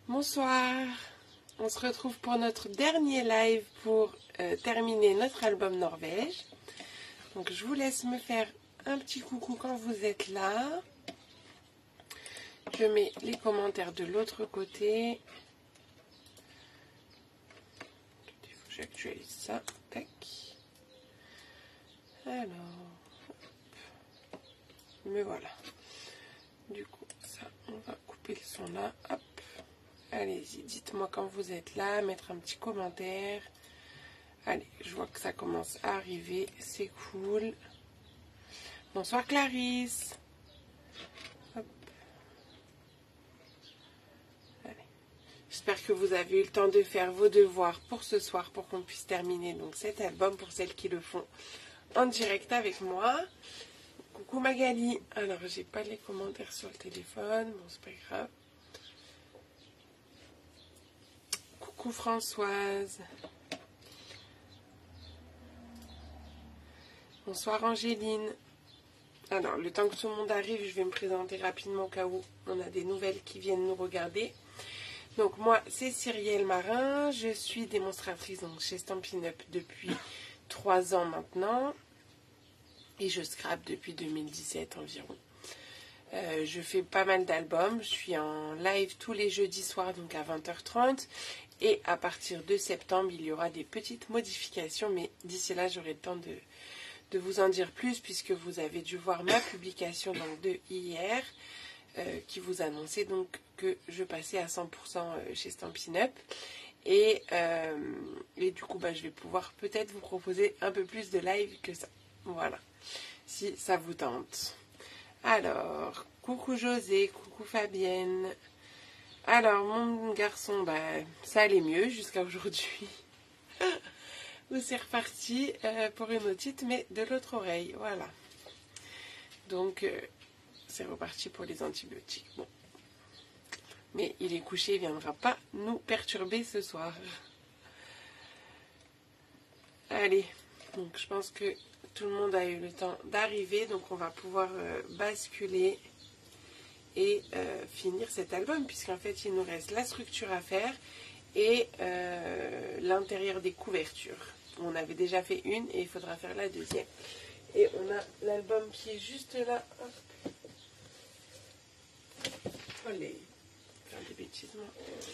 Bonsoir, on se retrouve pour notre dernier live pour terminer notre album Norvège. Donc je vous laisse me faire un petit coucou quand vous êtes là. Je mets les commentaires de l'autre côté. Il faut que j'actualise ça. Tac. Alors, hop. Me voilà. Du coup, ça, on va couper le son là. Hop. Allez-y, dites-moi quand vous êtes là, mettre un petit commentaire. Allez, je vois que ça commence à arriver, c'est cool. Bonsoir Clarisse. Hop. Allez. J'espère que vous avez eu le temps de faire vos devoirs pour ce soir, pour qu'on puisse terminer donc cet album pour celles qui le font en direct avec moi. Coucou Magali. Alors, j'ai pas les commentaires sur le téléphone, bon c'est pas grave. Coucou Françoise. Bonsoir Angéline. Alors, le temps que tout le monde arrive, je vais me présenter rapidement au cas où on a des nouvelles qui viennent nous regarder. Donc moi, c'est Cyrielle Marin. Je suis démonstratrice donc, chez Stampin' Up depuis 3 ans maintenant. Et je scrape depuis 2017 environ. Je fais pas mal d'albums. Je suis en live tous les jeudis soirs, donc à 20h30. Et à partir de septembre, il y aura des petites modifications. Mais d'ici là, j'aurai le temps de vous en dire plus, puisque vous avez dû voir ma publication donc, de hier, qui vous annonçait donc que je passais à 100% chez Stampin' Up. Et du coup, je vais pouvoir peut-être vous proposer un peu plus de live que ça. Voilà, si ça vous tente. Alors, coucou José, coucou Fabienne. Alors, mon garçon, ça allait mieux jusqu'à aujourd'hui. Où c'est reparti pour une otite, mais de l'autre oreille, voilà. Donc, c'est reparti pour les antibiotiques. Bon. Mais il est couché, il ne viendra pas nous perturber ce soir. Allez, donc je pense que tout le monde a eu le temps d'arriver, donc on va pouvoir basculer et finir cet album, puisqu'en fait, il nous reste la structure à faire et l'intérieur des couvertures. On avait déjà fait une et il faudra faire la deuxième. Et on a l'album qui est juste là. Hop. Allez, faire des bêtises, moi.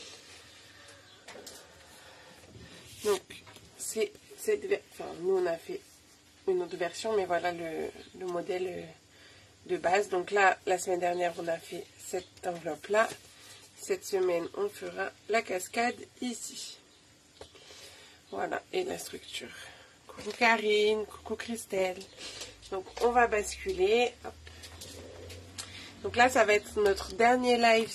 Donc, nous on a fait une autre version, mais voilà le modèle de base. Donc là, la semaine dernière, on a fait cette enveloppe-là. Cette semaine, on fera la cascade ici. Voilà, et la structure. Coucou Karine, coucou Christelle. Donc, on va basculer. Hop. Donc là, ça va être notre dernier live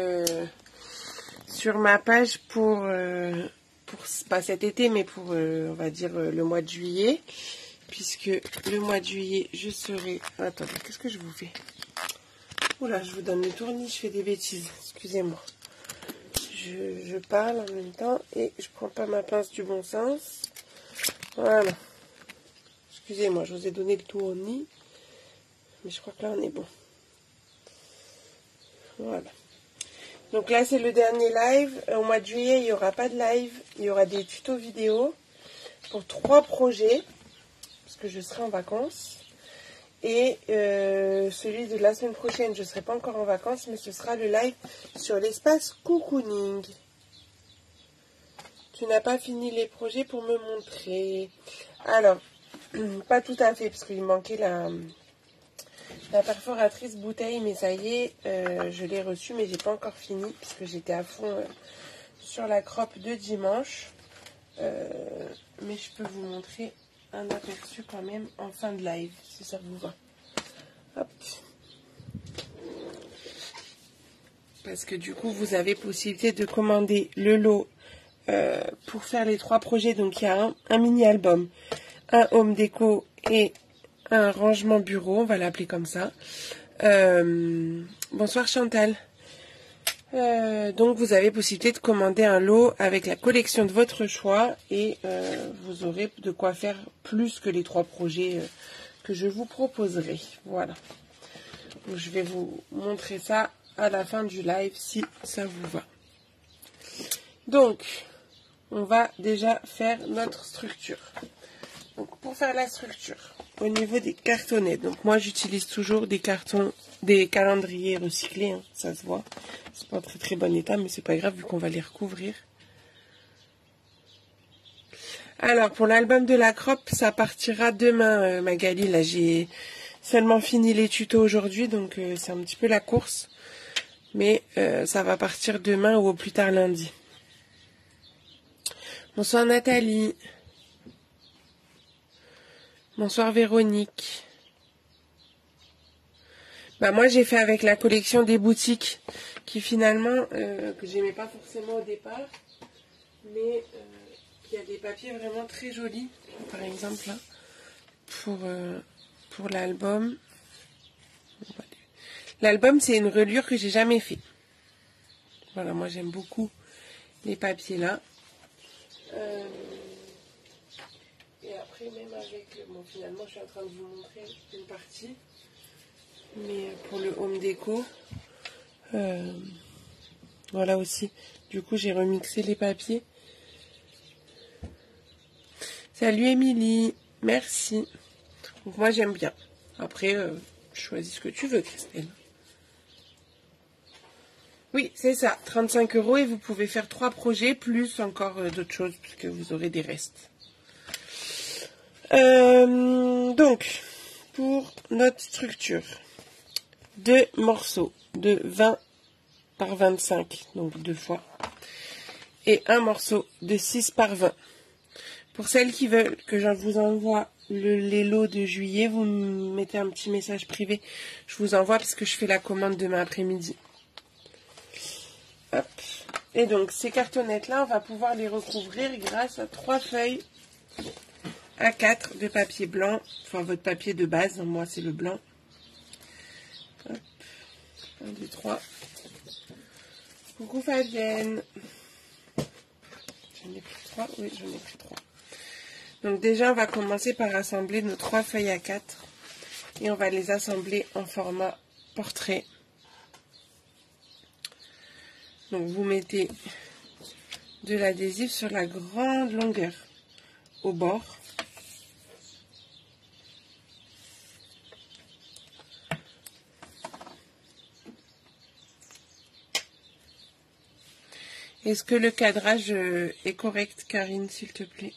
sur ma page pour pas cet été, mais pour, on va dire, le mois de juillet. Puisque le mois de juillet, je serai... Attendez, qu'est-ce que je vous fais? Oula, je vous donne le tournis, je fais des bêtises. Excusez-moi. Je parle en même temps et je prends pas ma pince du bon sens. Voilà. Excusez-moi, je vous ai donné le tournis. Mais je crois que là, on est bon. Voilà. Donc là, c'est le dernier live. Au mois de juillet, il n'y aura pas de live. Il y aura des tutos vidéo pour 3 projets. Parce que je serai en vacances. Et celui de la semaine prochaine, je ne serai pas encore en vacances, mais ce sera le live sur l'espace cocooning. Tu n'as pas fini les projets pour me montrer. Alors, pas tout à fait, parce qu'il manquait la perforatrice bouteille, mais ça y est, je l'ai reçue, mais j'ai pas encore fini, parce que j'étais à fond sur la croppe de dimanche. Mais je peux vous montrer un aperçu quand même en fin de live, si ça vous va. Hop. Parce que du coup, vous avez possibilité de commander le lot pour faire les 3 projets. Donc, il y a un mini-album, un home déco et un rangement bureau. On va l'appeler comme ça. Bonsoir Chantal. Donc, vous avez possibilité de commander un lot avec la collection de votre choix. Et vous aurez de quoi faire plus que les 3 projets que je vous proposerai. Voilà. Donc, je vais vous montrer ça à la fin du live si ça vous va. Donc, on va déjà faire notre structure. Donc, pour faire la structure, au niveau des cartonnettes, donc moi j'utilise toujours des cartons, des calendriers recyclés, hein, ça se voit. C'est pas en très très bon état, mais c'est pas grave vu qu'on va les recouvrir. Alors, pour l'album de la crop, ça partira demain, Magali. Là, j'ai seulement fini les tutos aujourd'hui, donc c'est un petit peu la course. Mais ça va partir demain ou au plus tard lundi. Bonsoir Nathalie. Bonsoir Véronique. Bah moi j'ai fait avec la collection des boutiques qui finalement, que j'aimais pas forcément au départ. Mais il y a des papiers vraiment très jolis. Par exemple là, pour l'album. L'album c'est une reliure que j'ai jamais fait. Voilà, moi j'aime beaucoup les papiers là. Et après même avec, bon finalement je suis en train de vous montrer une partie. Mais pour le home déco, voilà aussi. Du coup j'ai remixé les papiers. Salut Émilie, merci. Donc moi j'aime bien. Après, choisis ce que tu veux, Christelle. Oui, c'est ça, 35 € et vous pouvez faire 3 projets, plus encore d'autres choses, puisque vous aurez des restes. Donc, pour notre structure, 2 morceaux de 20 par 25, donc 2 fois, et un morceau de 6 par 20. Pour celles qui veulent que je vous envoie les lots de juillet, vous me mettez un petit message privé. Je vous envoie parce que je fais la commande demain après-midi. Hop. Et donc, ces cartonnettes-là, on va pouvoir les recouvrir grâce à 3 feuilles A4 de papier blanc. Enfin, votre papier de base. Moi, c'est le blanc. Hop. 1, 2, 3. Coucou Fabienne. J'en ai pris 3. Oui, j'en ai pris 3. Donc déjà, on va commencer par assembler nos 3 feuilles A4. Et on va les assembler en format portrait. Donc vous mettez de l'adhésif sur la grande longueur au bord. Est-ce que le cadrage est correct, Karine, s'il te plaît?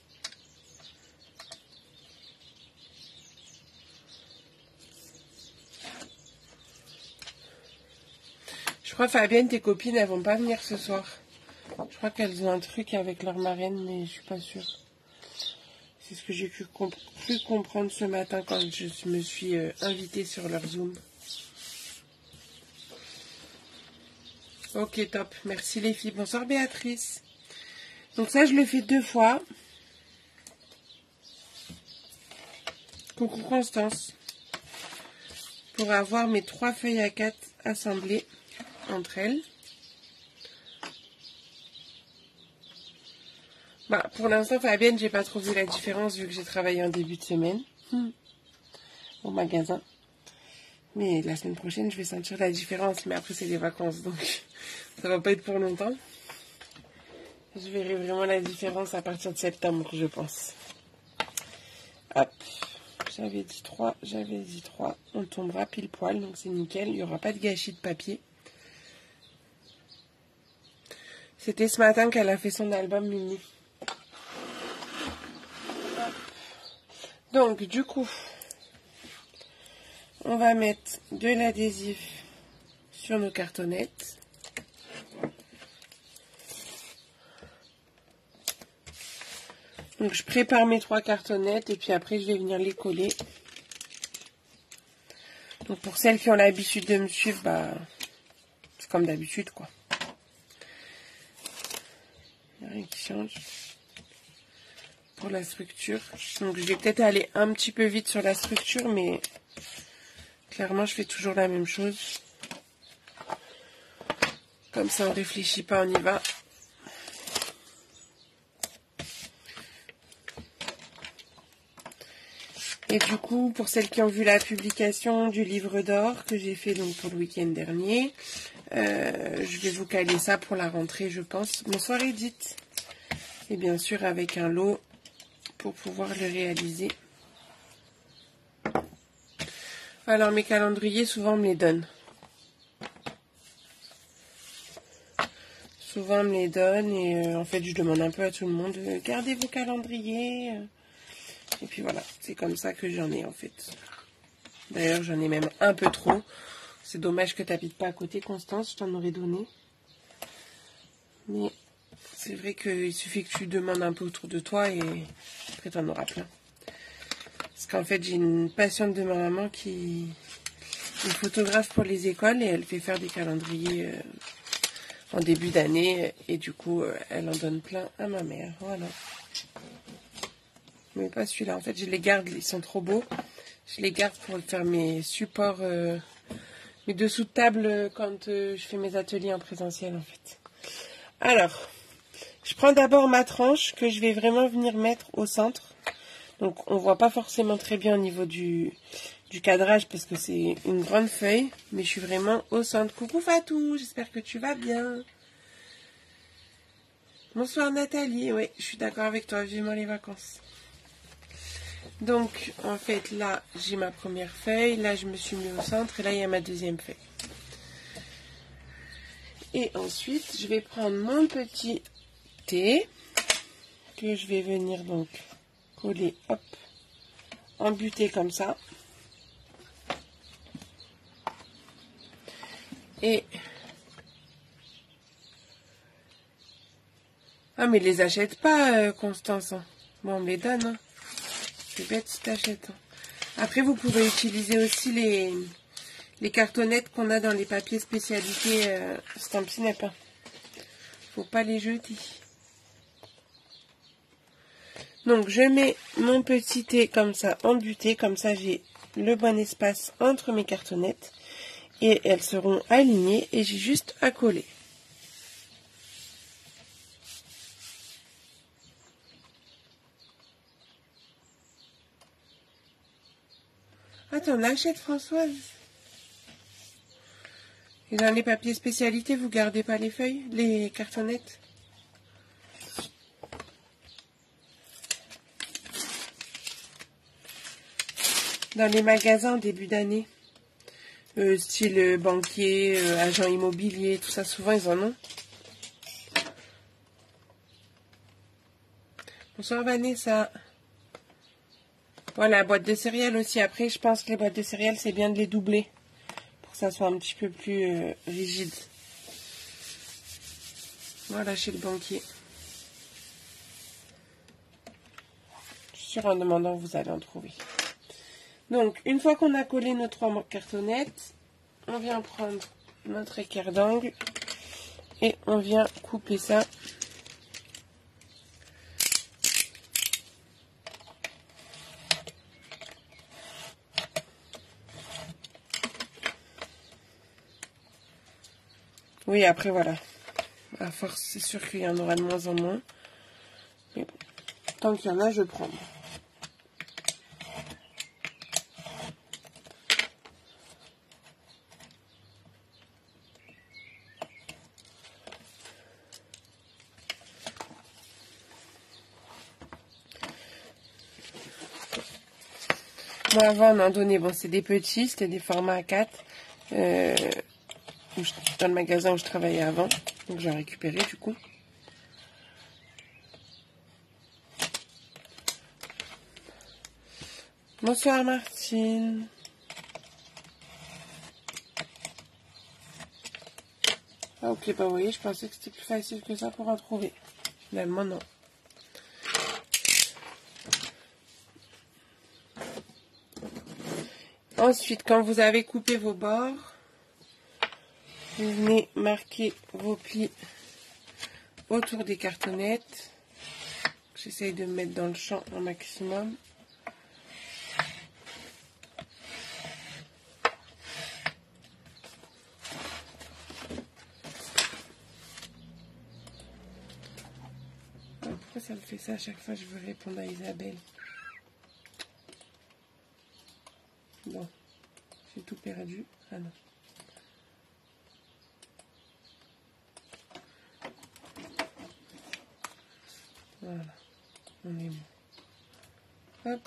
Je crois, Fabienne, tes copines, elles vont pas venir ce soir. Je crois qu'elles ont un truc avec leur marraine, mais je suis pas sûre. C'est ce que j'ai cru comprendre ce matin quand je me suis invitée sur leur Zoom. Ok, top. Merci les filles. Bonsoir Béatrice. Donc ça, je le fais 2 fois. Coucou Constance. Pour avoir mes 3 feuilles A4 assemblées entre elles. Bah, pour l'instant, Fabienne, j'ai pas trop vu la différence vu que j'ai travaillé en début de semaine au magasin. Mais la semaine prochaine, je vais sentir la différence. Mais après, c'est les vacances, donc ça va pas être pour longtemps. Je verrai vraiment la différence à partir de septembre, je pense. Hop, j'avais dit 3, j'avais dit 3. On tombera pile poil, donc c'est nickel. Il n'y aura pas de gâchis de papier. C'était ce matin qu'elle a fait son album mini. Donc, du coup, on va mettre de l'adhésif sur nos cartonnettes. Donc, je prépare mes 3 cartonnettes et puis après, je vais venir les coller. Donc, pour celles qui ont l'habitude de me suivre, bah, c'est comme d'habitude, quoi. Il n'y a rien qui change. Pour la structure. Donc, je vais peut-être aller un petit peu vite sur la structure, mais clairement, je fais toujours la même chose. Comme ça, on ne réfléchit pas, on y va. Et du coup, pour celles qui ont vu la publication du livre d'or que j'ai fait donc pour le week-end dernier, Je vais vous caler ça pour la rentrée, je pense. Bonsoir Edith. Et bien sûr avec un lot pour pouvoir le réaliser. Alors mes calendriers, souvent on me les donne. Souvent on me les donne et en fait je demande un peu à tout le monde, gardez vos calendriers. Et puis voilà, c'est comme ça que j'en ai en fait. D'ailleurs j'en ai même un peu trop. C'est dommage que tu n'habites pas à côté, Constance, je t'en aurais donné. Mais c'est vrai qu'il suffit que tu demandes un peu autour de toi et après tu en auras plein. Parce qu'en fait j'ai une patiente de ma maman qui est photographe pour les écoles et elle fait faire des calendriers en début d'année. Et du coup elle en donne plein à ma mère. Voilà. Mais pas celui-là, en fait je les garde, ils sont trop beaux. Je les garde pour faire mes supports, mes dessous de table quand je fais mes ateliers en présentiel en fait. Alors, je prends d'abord ma tranche que je vais vraiment venir mettre au centre. Donc on voit pas forcément très bien au niveau du cadrage parce que c'est une grande feuille. Mais je suis vraiment au centre. Coucou Fatou, j'espère que tu vas bien. Bonsoir Nathalie, oui, je suis d'accord avec toi, vivement les vacances. Donc en fait là j'ai ma première feuille, là je me suis mis au centre et là il y a ma deuxième feuille. Et ensuite je vais prendre mon petit thé que je vais venir donc coller, hop, embuter comme ça. Et ah mais les achète pas Constance. Bon on me les donne. Hein. C'est bête si t'achètes. Hein. Après vous pouvez utiliser aussi les cartonnettes qu'on a dans les papiers spécialités Stampin' Up. Faut pas les jeter. Donc je mets mon petit thé comme ça embuté, comme ça j'ai le bon espace entre mes cartonnettes et elles seront alignées et j'ai juste à coller. Ah t'en achètes Françoise? Et dans les papiers spécialités vous gardez pas les feuilles, les cartonnettes? Dans les magasins début d'année, style banquier, agent immobilier, tout ça, souvent ils en ont. Bonsoir Vanessa. Voilà, boîte de céréales aussi. Après, je pense que les boîtes de céréales, c'est bien de les doubler pour que ça soit un petit peu plus rigide. Voilà, chez le banquier. Je suis sûre en demandant, vous allez en trouver. Donc, une fois qu'on a collé nos 3 cartonnettes, on vient prendre notre équerre d'angle et on vient couper ça. Oui, après, voilà. À force, c'est sûr qu'il y en aura de moins en moins. Mais bon, tant qu'il y en a, je prends. Moi, avant, on en donnait, bon, c'est des petits, c'était des formats A4. Dans le magasin où je travaillais avant. Donc, j'ai récupéré, du coup. Bonsoir, Martine. Ah, ok, bah, vous voyez, je pensais que c'était plus facile que ça pour en trouver. Finalement, non. Ensuite, quand vous avez coupé vos bords, vous venez marquer vos plis autour des cartonnettes. J'essaye de me mettre dans le champ au maximum. Pourquoi ça me fait ça à chaque fois que je veux répondre à Isabelle? Bon, j'ai tout perdu. Ah non. Voilà, on est bon. Hop.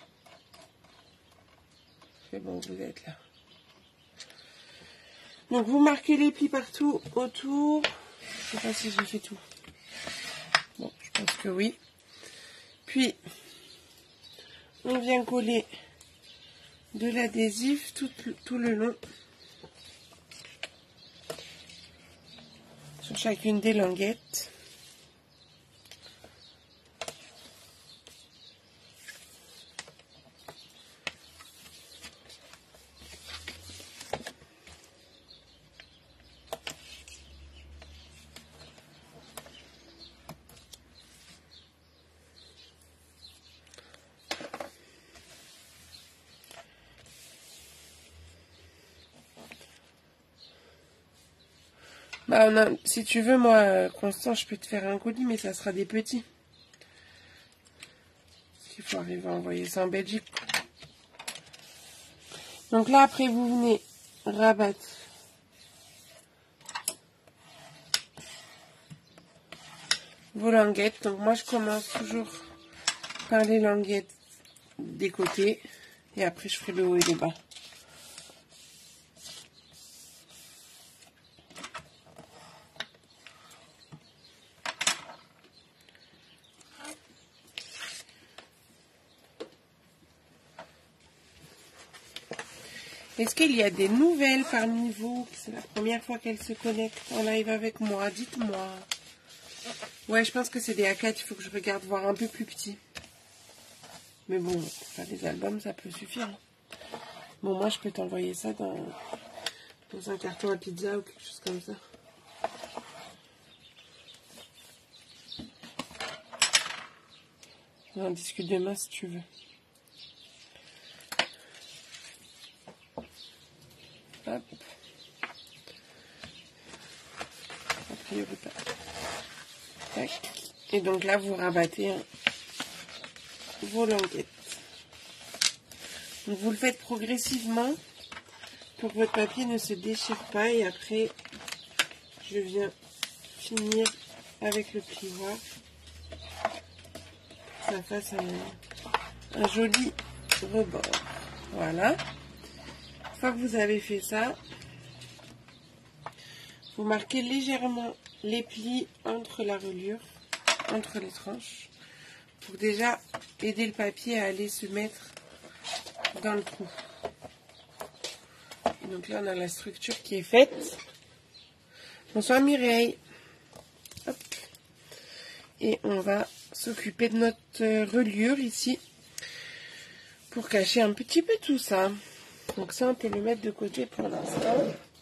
C'est bon, vous êtes là. Donc vous marquez les plis partout autour. Je sais pas si j'ai fait tout. Bon, je pense que oui. Puis, on vient coller de l'adhésif tout le long sur chacune des languettes. Bah, si tu veux, moi, Constant, je peux te faire un colis, mais ça sera des petits. Parce qu'il faut arriver à envoyer ça en Belgique. Donc là, après, vous venez rabattre vos languettes. Donc moi, je commence toujours par les languettes des côtés. Et après, je ferai le haut et le bas. Est-ce qu'il y a des nouvelles parmi vous? C'est la première fois qu'elles se connectent en live avec moi. Dites-moi. Ouais, je pense que c'est des A4. Il faut que je regarde voir un peu plus petit. Mais bon, faire des albums, ça peut suffire. Bon, moi, je peux t'envoyer ça dans un carton à pizza ou quelque chose comme ça. On en discute demain si tu veux. Hop. A priori pas. Tac. Et donc là, vous rabattez vos languettes. Donc vous le faites progressivement pour que votre papier ne se déchire pas. Et après, je viens finir avec le plioir. Ça fasse un joli rebord. Voilà. Une fois que vous avez fait ça, vous marquez légèrement les plis entre la reliure, entre les tranches, pour déjà aider le papier à aller se mettre dans le trou. Et donc là, on a la structure qui est faite. Bonsoir Mireille. Hop. Et on va s'occuper de notre reliure ici pour cacher un petit peu tout ça. Donc ça, on peut le mettre de côté pour l'instant.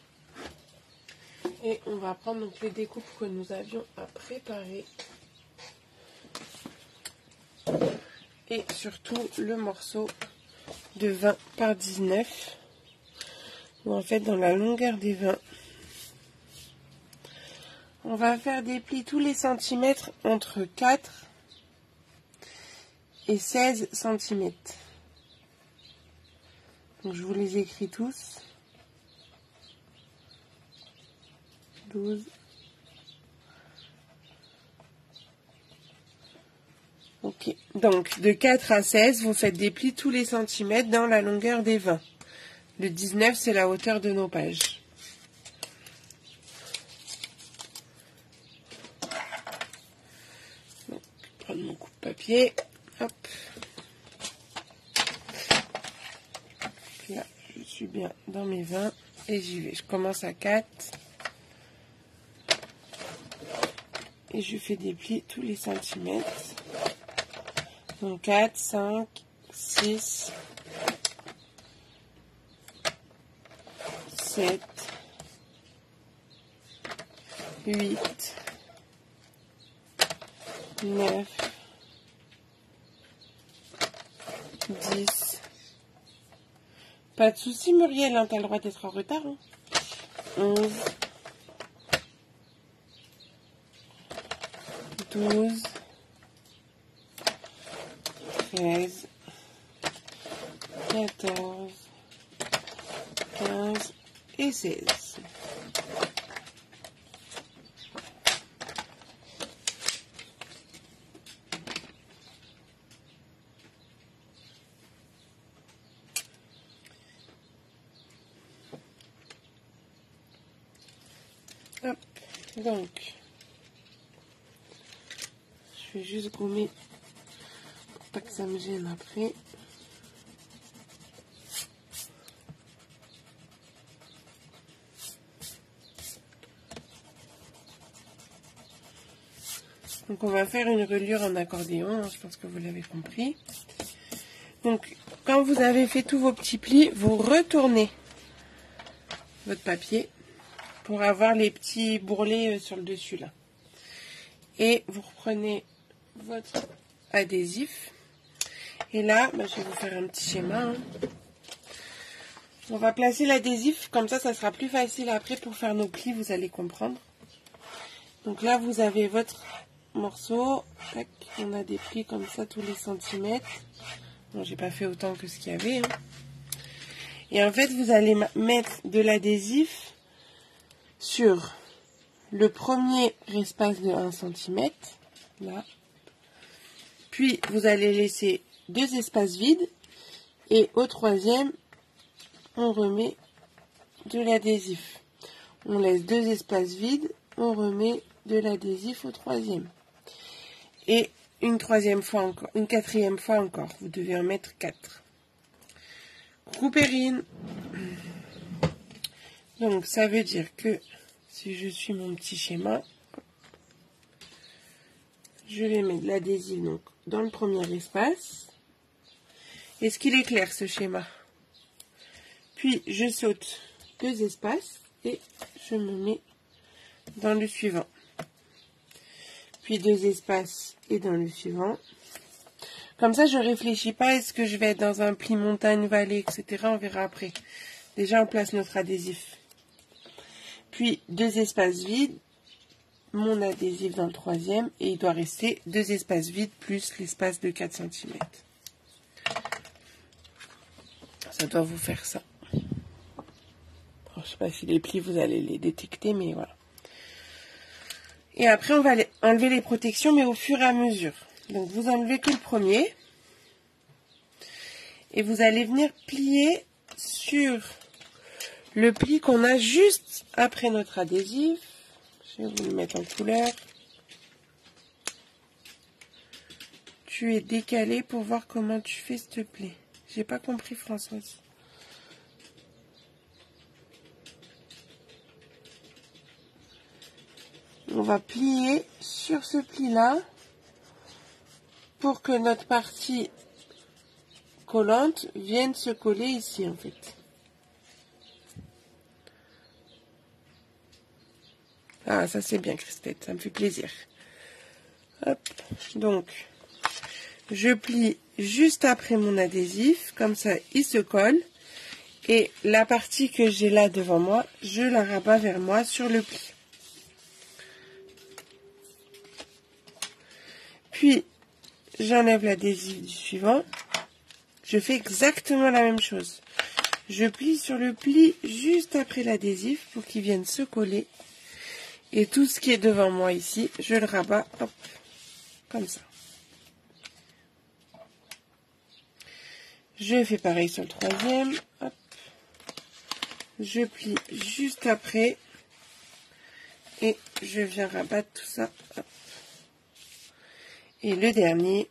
Et on va prendre donc les découpes que nous avions à préparer. Et surtout le morceau de 20 par 19. Où en fait, dans la longueur des 20, on va faire des plis tous les centimètres entre 4 et 16 centimètres. Donc je vous les écris tous. 12. Ok. Donc de 4 à 16, vous faites des plis tous les centimètres dans la longueur des 20. Le 19, c'est la hauteur de nos pages. Donc, je vais prendre mon coupe-papier. Hop. Là, je suis bien dans mes 20 et j'y vais. Je commence à 4 et je fais des plis tous les centimètres. Donc 4, 5, 6, 7, 8, 9, 10. Pas de soucis Muriel, hein, t'as le droit d'être en retard. Hein. 11, 12, 13, 14, 15 et 16. Donc, je vais juste gommer pour pas que ça me gêne après. Donc on va faire une reliure en accordéon, hein, je pense que vous l'avez compris. Donc quand vous avez fait tous vos petits plis, vous retournez votre papier pour avoir les petits bourrelets sur le dessus là. Et vous reprenez votre adhésif. Et là, je vais vous faire un petit schéma. Hein. On va placer l'adhésif, comme ça sera plus facile après pour faire nos plis, vous allez comprendre. Donc là, vous avez votre morceau. Tac, on a des plis comme ça tous les centimètres. Bon, j'ai pas fait autant que ce qu'il y avait. Hein. Et en fait, vous allez mettre de l'adhésif sur le premier espace de 1 cm, là. Puis, vous allez laisser 2 espaces vides. Et au troisième, on remet de l'adhésif. On laisse 2 espaces vides, on remet de l'adhésif au troisième. Et une troisième fois encore, une quatrième fois encore. Vous devez en mettre 4. Coucou Perrine. Donc ça veut dire que si je suis mon petit schéma, je vais mettre de l'adhésif donc dans le premier espace. Est-ce qu'il est clair ce schéma? Puis je saute 2 espaces et je me mets dans le suivant. Puis 2 espaces et dans le suivant. Comme ça, je ne réfléchis pas, est-ce que je vais être dans un pli montagne, vallée, etc. On verra après. Déjà, on place notre adhésif. Puis 2 espaces vides, mon adhésif dans le troisième, et il doit rester 2 espaces vides plus l'espace de 4 cm. Ça doit vous faire ça. Je ne sais pas si les plis, vous allez les détecter, mais voilà. Et après, on va enlever les protections, mais au fur et à mesure. Donc, vous enlevez que le premier. Et vous allez venir plier sur le pli qu'on a juste après notre adhésif. Je vais vous le mettre en couleur. Tu es décalé pour voir comment tu fais s'il te plaît. J'ai pas compris, Françoise. On va plier sur ce pli-là pour que notre partie collante vienne se coller ici, en fait. Ah, ça c'est bien, Christelle, ça me fait plaisir. Hop, donc, je plie juste après mon adhésif, comme ça il se colle. Et la partie que j'ai là devant moi, je la rabats vers moi sur le pli. Puis, j'enlève l'adhésif du suivant. Je fais exactement la même chose. Je plie sur le pli juste après l'adhésif pour qu'il vienne se coller. Et tout ce qui est devant moi ici, je le rabats, hop, comme ça. Je fais pareil sur le troisième. Hop. Je plie juste après. Et je viens rabattre tout ça. Hop. Et le dernier.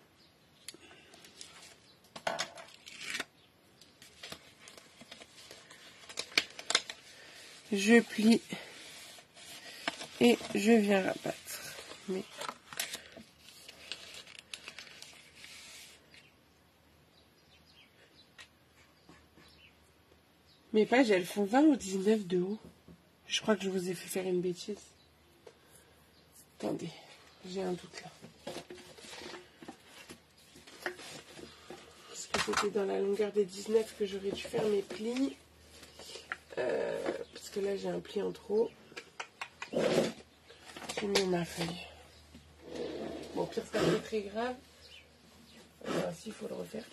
Je plie. Et je viens rabattre. Mes pages, elles font 20 ou 19 de haut. Je crois que je vous ai fait faire une bêtise. Attendez, j'ai un doute là. Parce que c'était dans la longueur des 19 que j'aurais dû faire mes plis. Parce que là, j'ai un pli en trop. J'ai mis ma feuille. Bon, pire, c'est pas très grave. Si, il faut le refaire.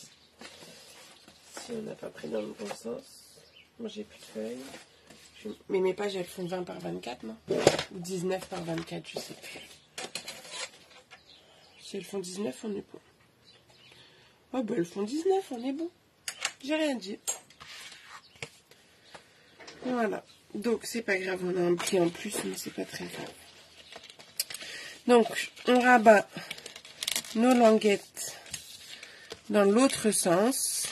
Si on n'a pas pris dans le bon sens. Moi, j'ai plus de feuilles. Mais mes pages, elles font 20 par 24, non? Ou 19 par 24, je sais plus. Si elles font 19, on est bon. Oh, ben, elles font 19, on est bon. J'ai rien dit. Voilà. Donc c'est pas grave, on a un pli en plus, mais c'est pas très grave. Donc on rabat nos languettes dans l'autre sens.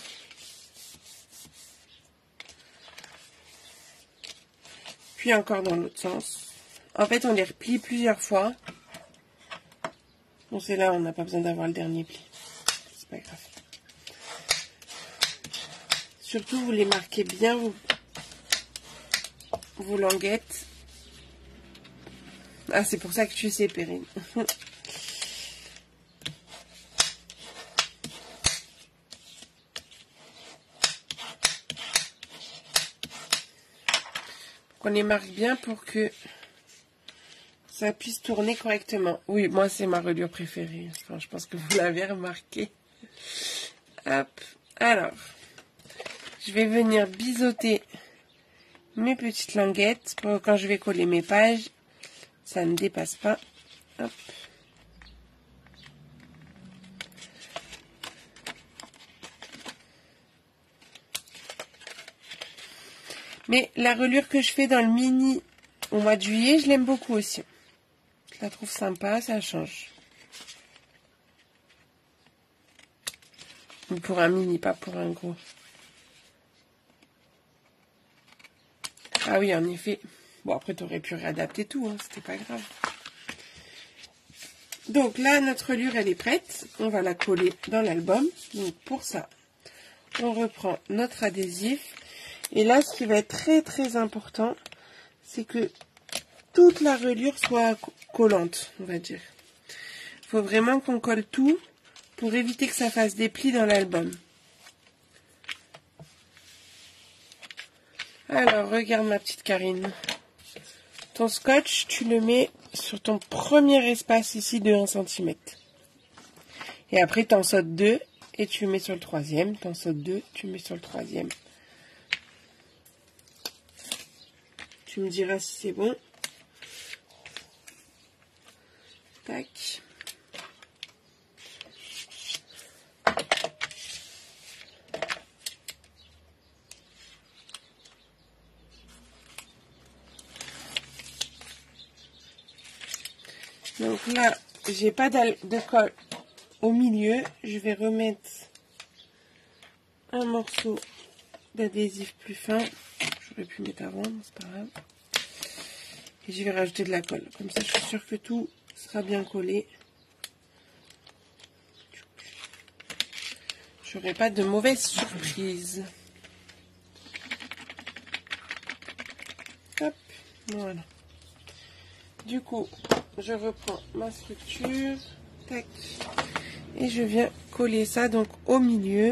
Puis encore dans l'autre sens. En fait, on les replie plusieurs fois. Bon, c'est là, on n'a pas besoin d'avoir le dernier pli. C'est pas grave. Surtout, vous les marquez bien, vos languettes. Ah, c'est pour ça que tu sais, Perrine. On les marque bien pour que ça puisse tourner correctement. Oui, moi, c'est ma reliure préférée. Enfin, je pense que vous l'avez remarqué. Hop. Alors, je vais venir biseauter mes petites languettes pour que quand je vais coller mes pages, ça ne dépasse pas. Hop. Mais la reliure que je fais dans le mini au mois de juillet, je l'aime beaucoup aussi. Je la trouve sympa, ça change. Mais pour un mini, pas pour un gros. Ah oui, en effet. Bon, après, tu aurais pu réadapter tout, hein, c'était pas grave. Donc là, notre reliure, elle est prête. On va la coller dans l'album. Donc pour ça, on reprend notre adhésif. Et là, ce qui va être très très important, c'est que toute la reliure soit collante, on va dire. Il faut vraiment qu'on colle tout pour éviter que ça fasse des plis dans l'album. Alors, regarde ma petite Karine. Ton scotch, tu le mets sur ton premier espace ici de 1 cm. Et après, tu en sautes 2 et tu le mets sur le troisième. Tu en sautes 2, tu le mets sur le troisième. Tu me diras si c'est bon. Tac. Donc là, j'ai pas de colle au milieu. Je vais remettre un morceau d'adhésif plus fin. J'aurais pu mettre avant, mais c'est pas grave. Et je vais rajouter de la colle. Comme ça, je suis sûre que tout sera bien collé. J'aurai pas de mauvaise surprise. Hop, voilà. Du coup, je reprends ma structure. Tac. Et je viens coller ça donc au milieu.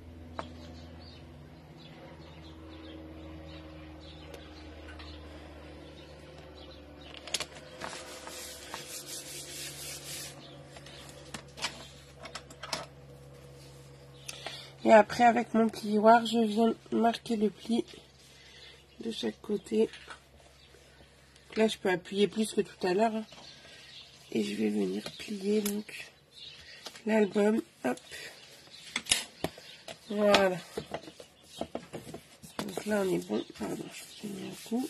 Et après, avec mon plioir, je viens marquer le pli de chaque côté. Là, je peux appuyer plus que tout à l'heure. Hein. Et je vais venir plier donc l'album. Hop. Voilà. Donc là, on est bon. Pardon, je vais mis un coup.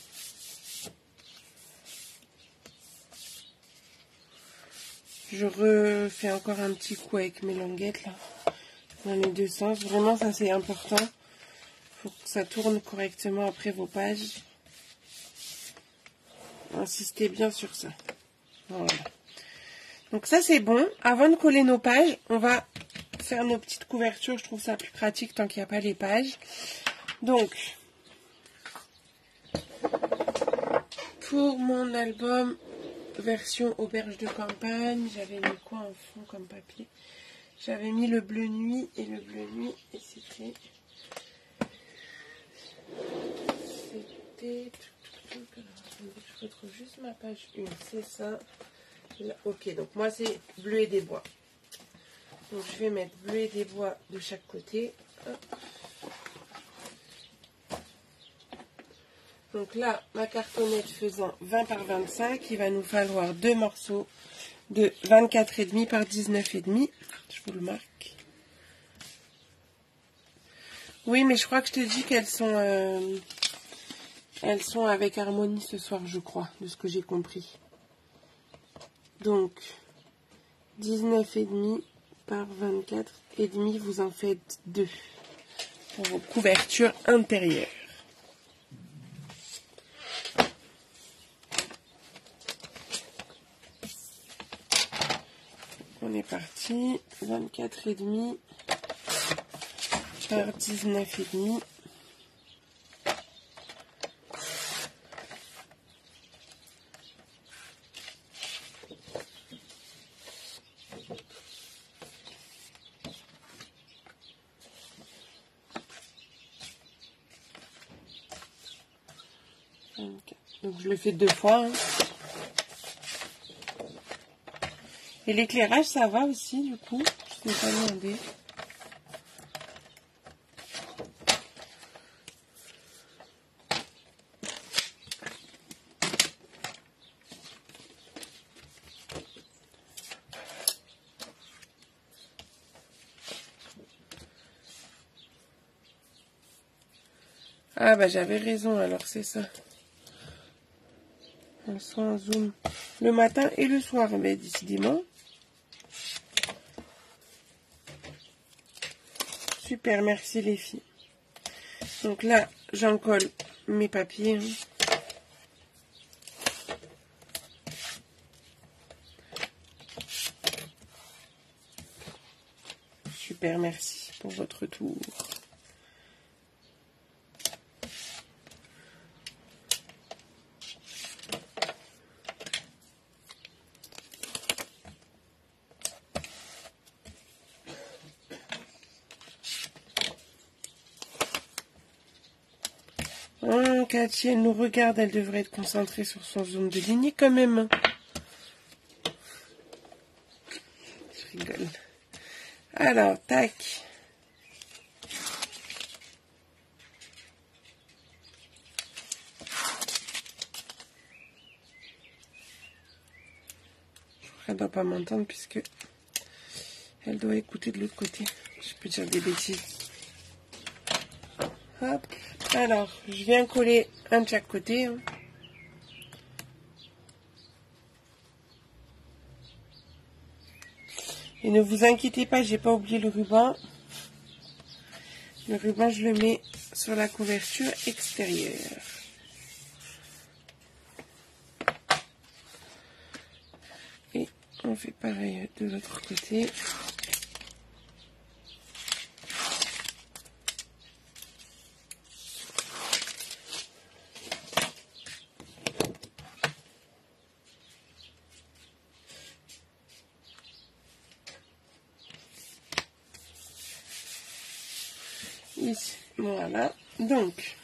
Je refais encore un petit coup avec mes languettes là. Dans les deux sens. Vraiment, ça c'est important. Il faut que ça tourne correctement après vos pages. Insistez bien sur ça. Voilà. Donc ça c'est bon. Avant de coller nos pages, on va faire nos petites couvertures. Je trouve ça plus pratique tant qu'il n'y a pas les pages. Donc, pour mon album version auberge de campagne, j'avais mis quoi en fond comme papier? J'avais mis le bleu nuit et le bleu nuit et c'était... Je retrouve juste ma page 1, c'est ça. Là, ok, donc moi c'est bleu et des bois. Donc je vais mettre bleu et des bois de chaque côté. Hop. Donc là, ma cartonnette faisant 20 par 25, il va nous falloir deux morceaux de 24,5 par 19,5. Je vous le marque. Oui, mais je crois que je te dis qu'elles sont... Elles sont avec Harmonie ce soir, je crois, de ce que j'ai compris. Donc, 19,5 par 24,5, vous en faites 2 pour vos couvertures intérieures. On est parti, 24,5 par 19,5. Donc je le fais 2 fois. Hein. Et l'éclairage, ça va aussi, du coup. Je ne l'ai pas demandé. Ah bah j'avais raison, alors c'est ça. Elles sont en zoom le matin et le soir, mais décidément. Super, merci les filles. Donc là, j'en colle mes papiers. Hein. Super, merci pour votre tour. Oh, Cathy, elle nous regarde, elle devrait être concentrée sur son zoom de ligne quand même. Je rigole. Alors, tac. Elle ne doit pas m'entendre puisque elle doit écouter de l'autre côté. Je peux dire des bêtises. Hop. Alors, je viens coller un de chaque côté. Hein. Et ne vous inquiétez pas, j'ai pas oublié le ruban. Le ruban, je le mets sur la couverture extérieure. Et on fait pareil de l'autre côté. Ici, voilà. Donc,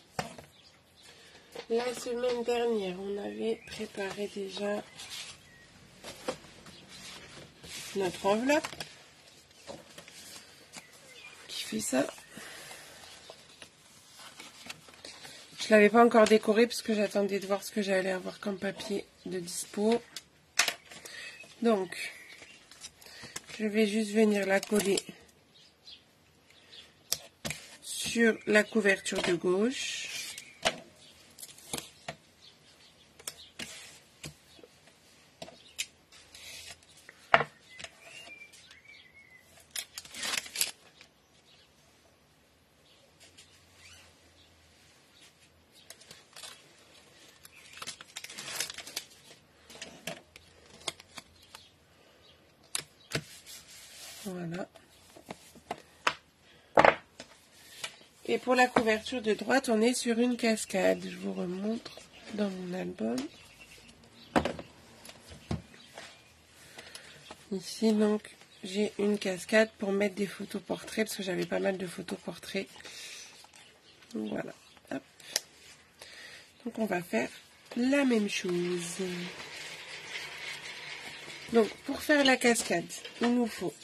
la semaine dernière, on avait préparé déjà notre enveloppe qui fait ça. Je l'avais pas encore décorée parce que j'attendais de voir ce que j'allais avoir comme papier de dispo. Donc, je vais juste venir la coller sur la couverture de gauche. Voilà. Et pour la couverture de droite, on est sur une cascade. Je vous remontre dans mon album. Ici, donc, j'ai une cascade pour mettre des photos portraits, parce que j'avais pas mal de photos portraits. Donc, voilà. Hop. Donc, on va faire la même chose. Donc, pour faire la cascade, il nous faut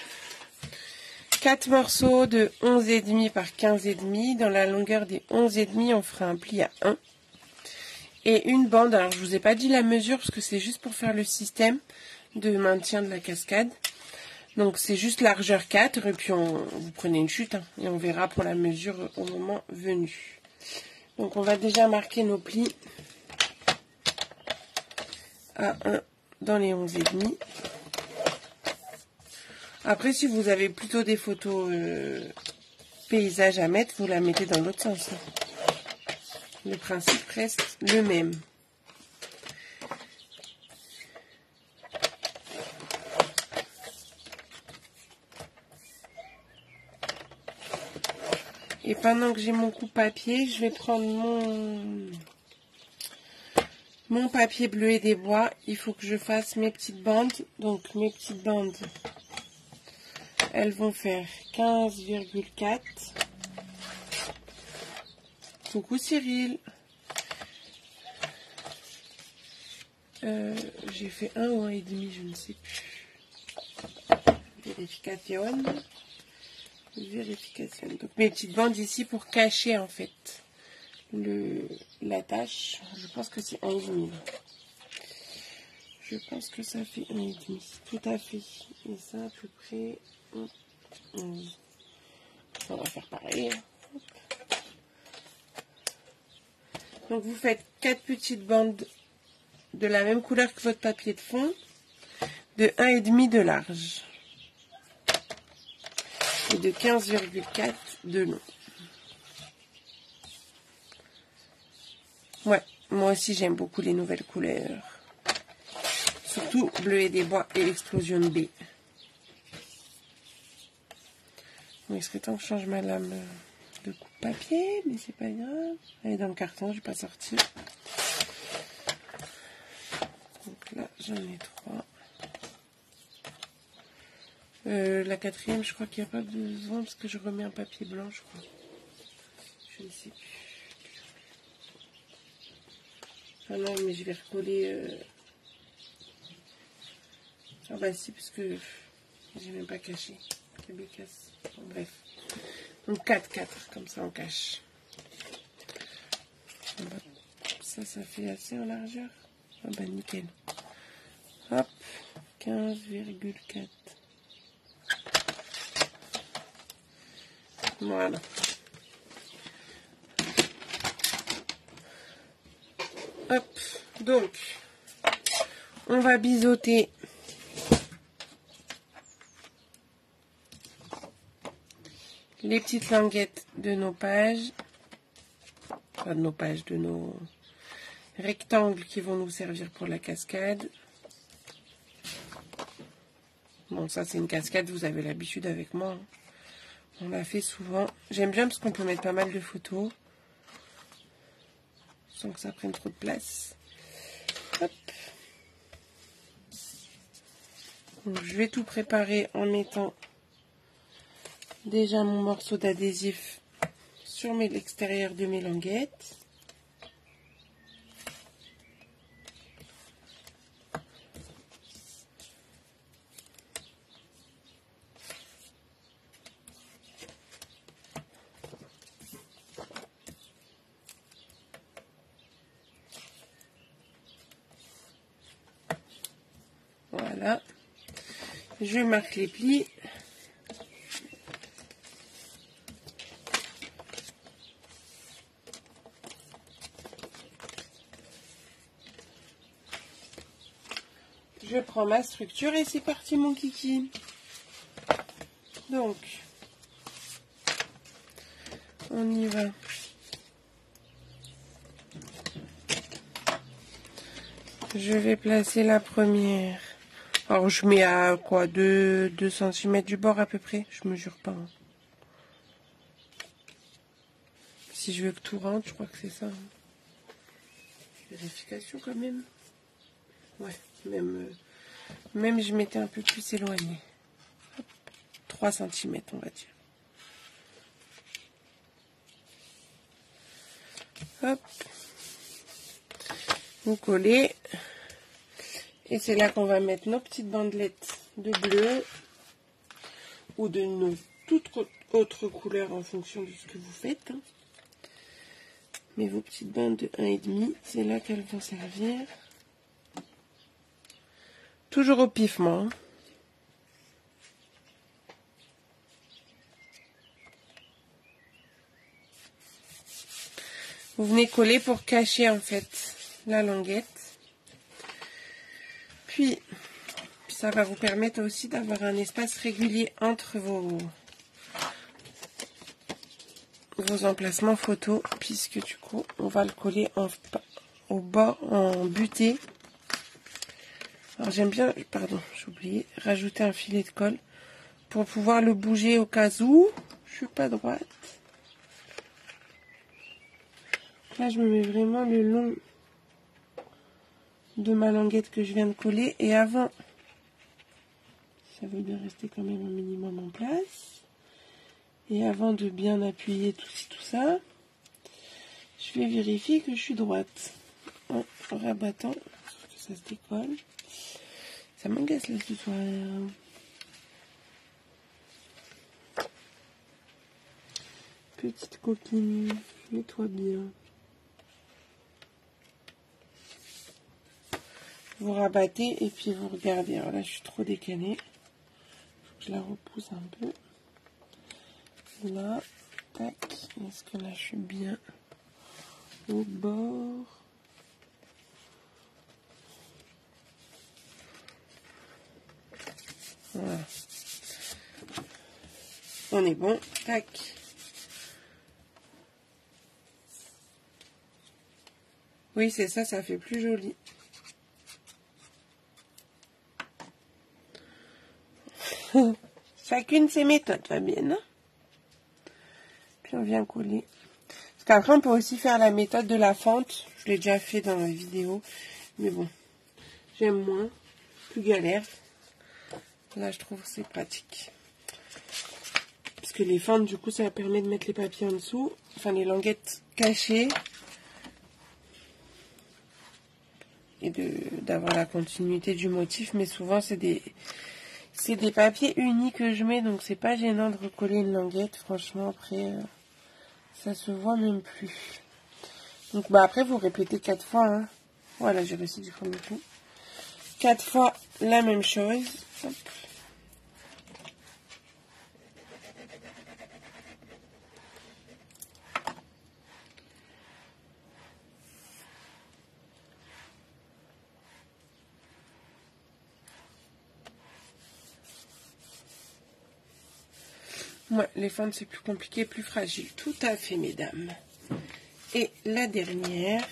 4 morceaux de 11,5 par 15,5. Dans la longueur des 11,5, on fera un pli à 1. Et une bande, alors je vous ai pas dit la mesure parce que c'est juste pour faire le système de maintien de la cascade. Donc c'est juste largeur 4 et puis vous prenez une chute hein, et on verra pour la mesure au moment venu. Donc on va déjà marquer nos plis à 1 dans les 11,5. Après, si vous avez plutôt des photos paysages à mettre, vous la mettez dans l'autre sens. Le principe reste le même. Et pendant que j'ai mon coupe-papier, je vais prendre mon papier bleuet des bois. Il faut que je fasse mes petites bandes. Donc mes petites bandes, elles vont faire 15,4. Coucou Cyril. J'ai fait 1 ou 1,5, je ne sais plus. Vérification. Donc mes petites bandes ici pour cacher en fait la tâche. Je pense que c'est 1,5. Je pense que ça fait 1,5. Tout à fait. Et ça à peu près 11. On va faire pareil. Donc vous faites 4 petites bandes de la même couleur que votre papier de fond, de 1,5 de large et de 15,4 de long. Ouais, moi aussi j'aime beaucoup les nouvelles couleurs. Surtout bleuet des bois et explosion B. Bon, il serait temps que je change ma lame de coupe-papier, mais c'est pas grave. Elle est dans le carton, je vais pas sortir. Donc là, j'en ai 3. La quatrième, je crois qu'il n'y a pas besoin parce que je remets un papier blanc, je crois. Je ne sais plus. Ah non, mais je vais recoller. Ah bah si, parce que j'ai même pas caché. Bon, bref. Donc 4, comme ça on cache. Ça fait assez en largeur. Ah bah nickel. Hop, 15,4. Voilà. Hop, donc, on va biseauter les petites languettes de nos pages. Enfin, de nos pages, de nos rectangles qui vont nous servir pour la cascade. Bon, ça c'est une cascade, vous avez l'habitude avec moi. On l'a fait souvent. J'aime bien parce qu'on peut mettre pas mal de photos. Sans que ça prenne trop de place. Hop. Donc, je vais tout préparer en mettant déjà mon morceau d'adhésif sur l'extérieur de mes languettes. Voilà. Je marque les plis. Je prends ma structure et c'est parti mon kiki. Donc, on y va. Je vais placer la première. Alors je mets à quoi 2 cm du bord à peu près. Je mesure pas. Hein. Si je veux que tout rentre, je crois que c'est ça. Hein. Vérification quand même. Ouais, même je m'étais un peu plus éloigné. 3 cm on va dire. Hop. Vous collez. Et c'est là qu'on va mettre nos petites bandelettes de bleu ou de nos toutes autres couleurs en fonction de ce que vous faites. Hein. Mais vos petites bandes de 1,5, c'est là qu'elles vont servir. Toujours au piffement. Hein. Vous venez coller pour cacher en fait la languette. Puis ça va vous permettre aussi d'avoir un espace régulier entre vos emplacements photos, puisque du coup on va le coller au bord en butée. Alors j'aime bien, pardon, j'ai oublié, rajouter un filet de colle pour pouvoir le bouger au cas où je suis pas droite. Là je me mets vraiment le long de ma languette que je viens de coller, et avant, ça veut bien rester quand même un minimum en place, et avant de bien appuyer tout ça, je vais vérifier que je suis droite en rabattant, que ça se décolle. Ça m'agace là ce soir. Petite coquine, mets-toi bien. Vous rabattez et puis vous regardez. Alors là, je suis trop décalée. Faut que je la repousse un peu. Là, tac. Est-ce que là, je suis bien au bord? Voilà. On est bon. Tac. Oui, c'est ça, ça fait plus joli. Chacune ses méthodes, Fabienne. Hein? Puis on vient coller. Parce qu'après, on peut aussi faire la méthode de la fente. Je l'ai déjà fait dans la vidéo. Mais bon, j'aime moins. Plus galère. Là, je trouve que c'est pratique. Parce que les fentes, du coup, ça permet de mettre les papiers en dessous. Enfin, les languettes cachées. Et d'avoir la continuité du motif. Mais souvent, c'est des papiers unis que je mets. Donc, c'est pas gênant de recoller une languette. Franchement, après, ça se voit même plus. Donc, bah, après, vous répétez 4 fois. Hein. Voilà, j'ai réussi du premier coup. 4 fois la même chose. Hop. Ouais, les fentes c'est plus compliqué, plus fragile. Tout à fait, mesdames. Et la dernière.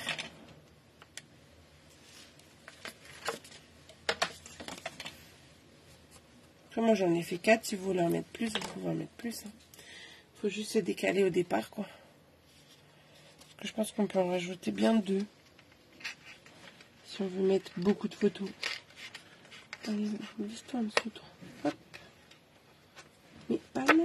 Après, moi j'en ai fait 4. Si vous voulez en mettre plus, vous pouvez en mettre plus. Il faut juste se décaler au départ, quoi. Parce que je pense qu'on peut en rajouter bien 2. Si on veut mettre beaucoup de photos. Allez, glisse-toi en dessous, toi. Hop. Mais pas là.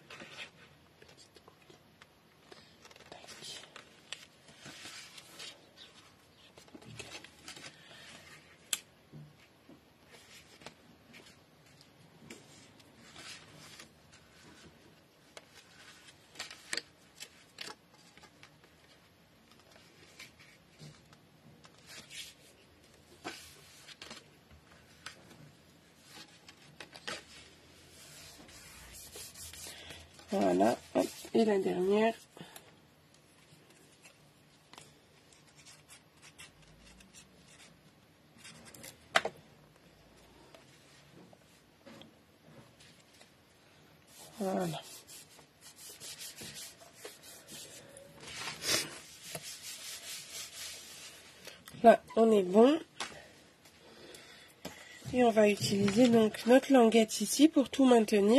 Voilà, hop, et la dernière. Voilà. Là, on est bon. Et on va utiliser donc notre languette ici pour tout maintenir.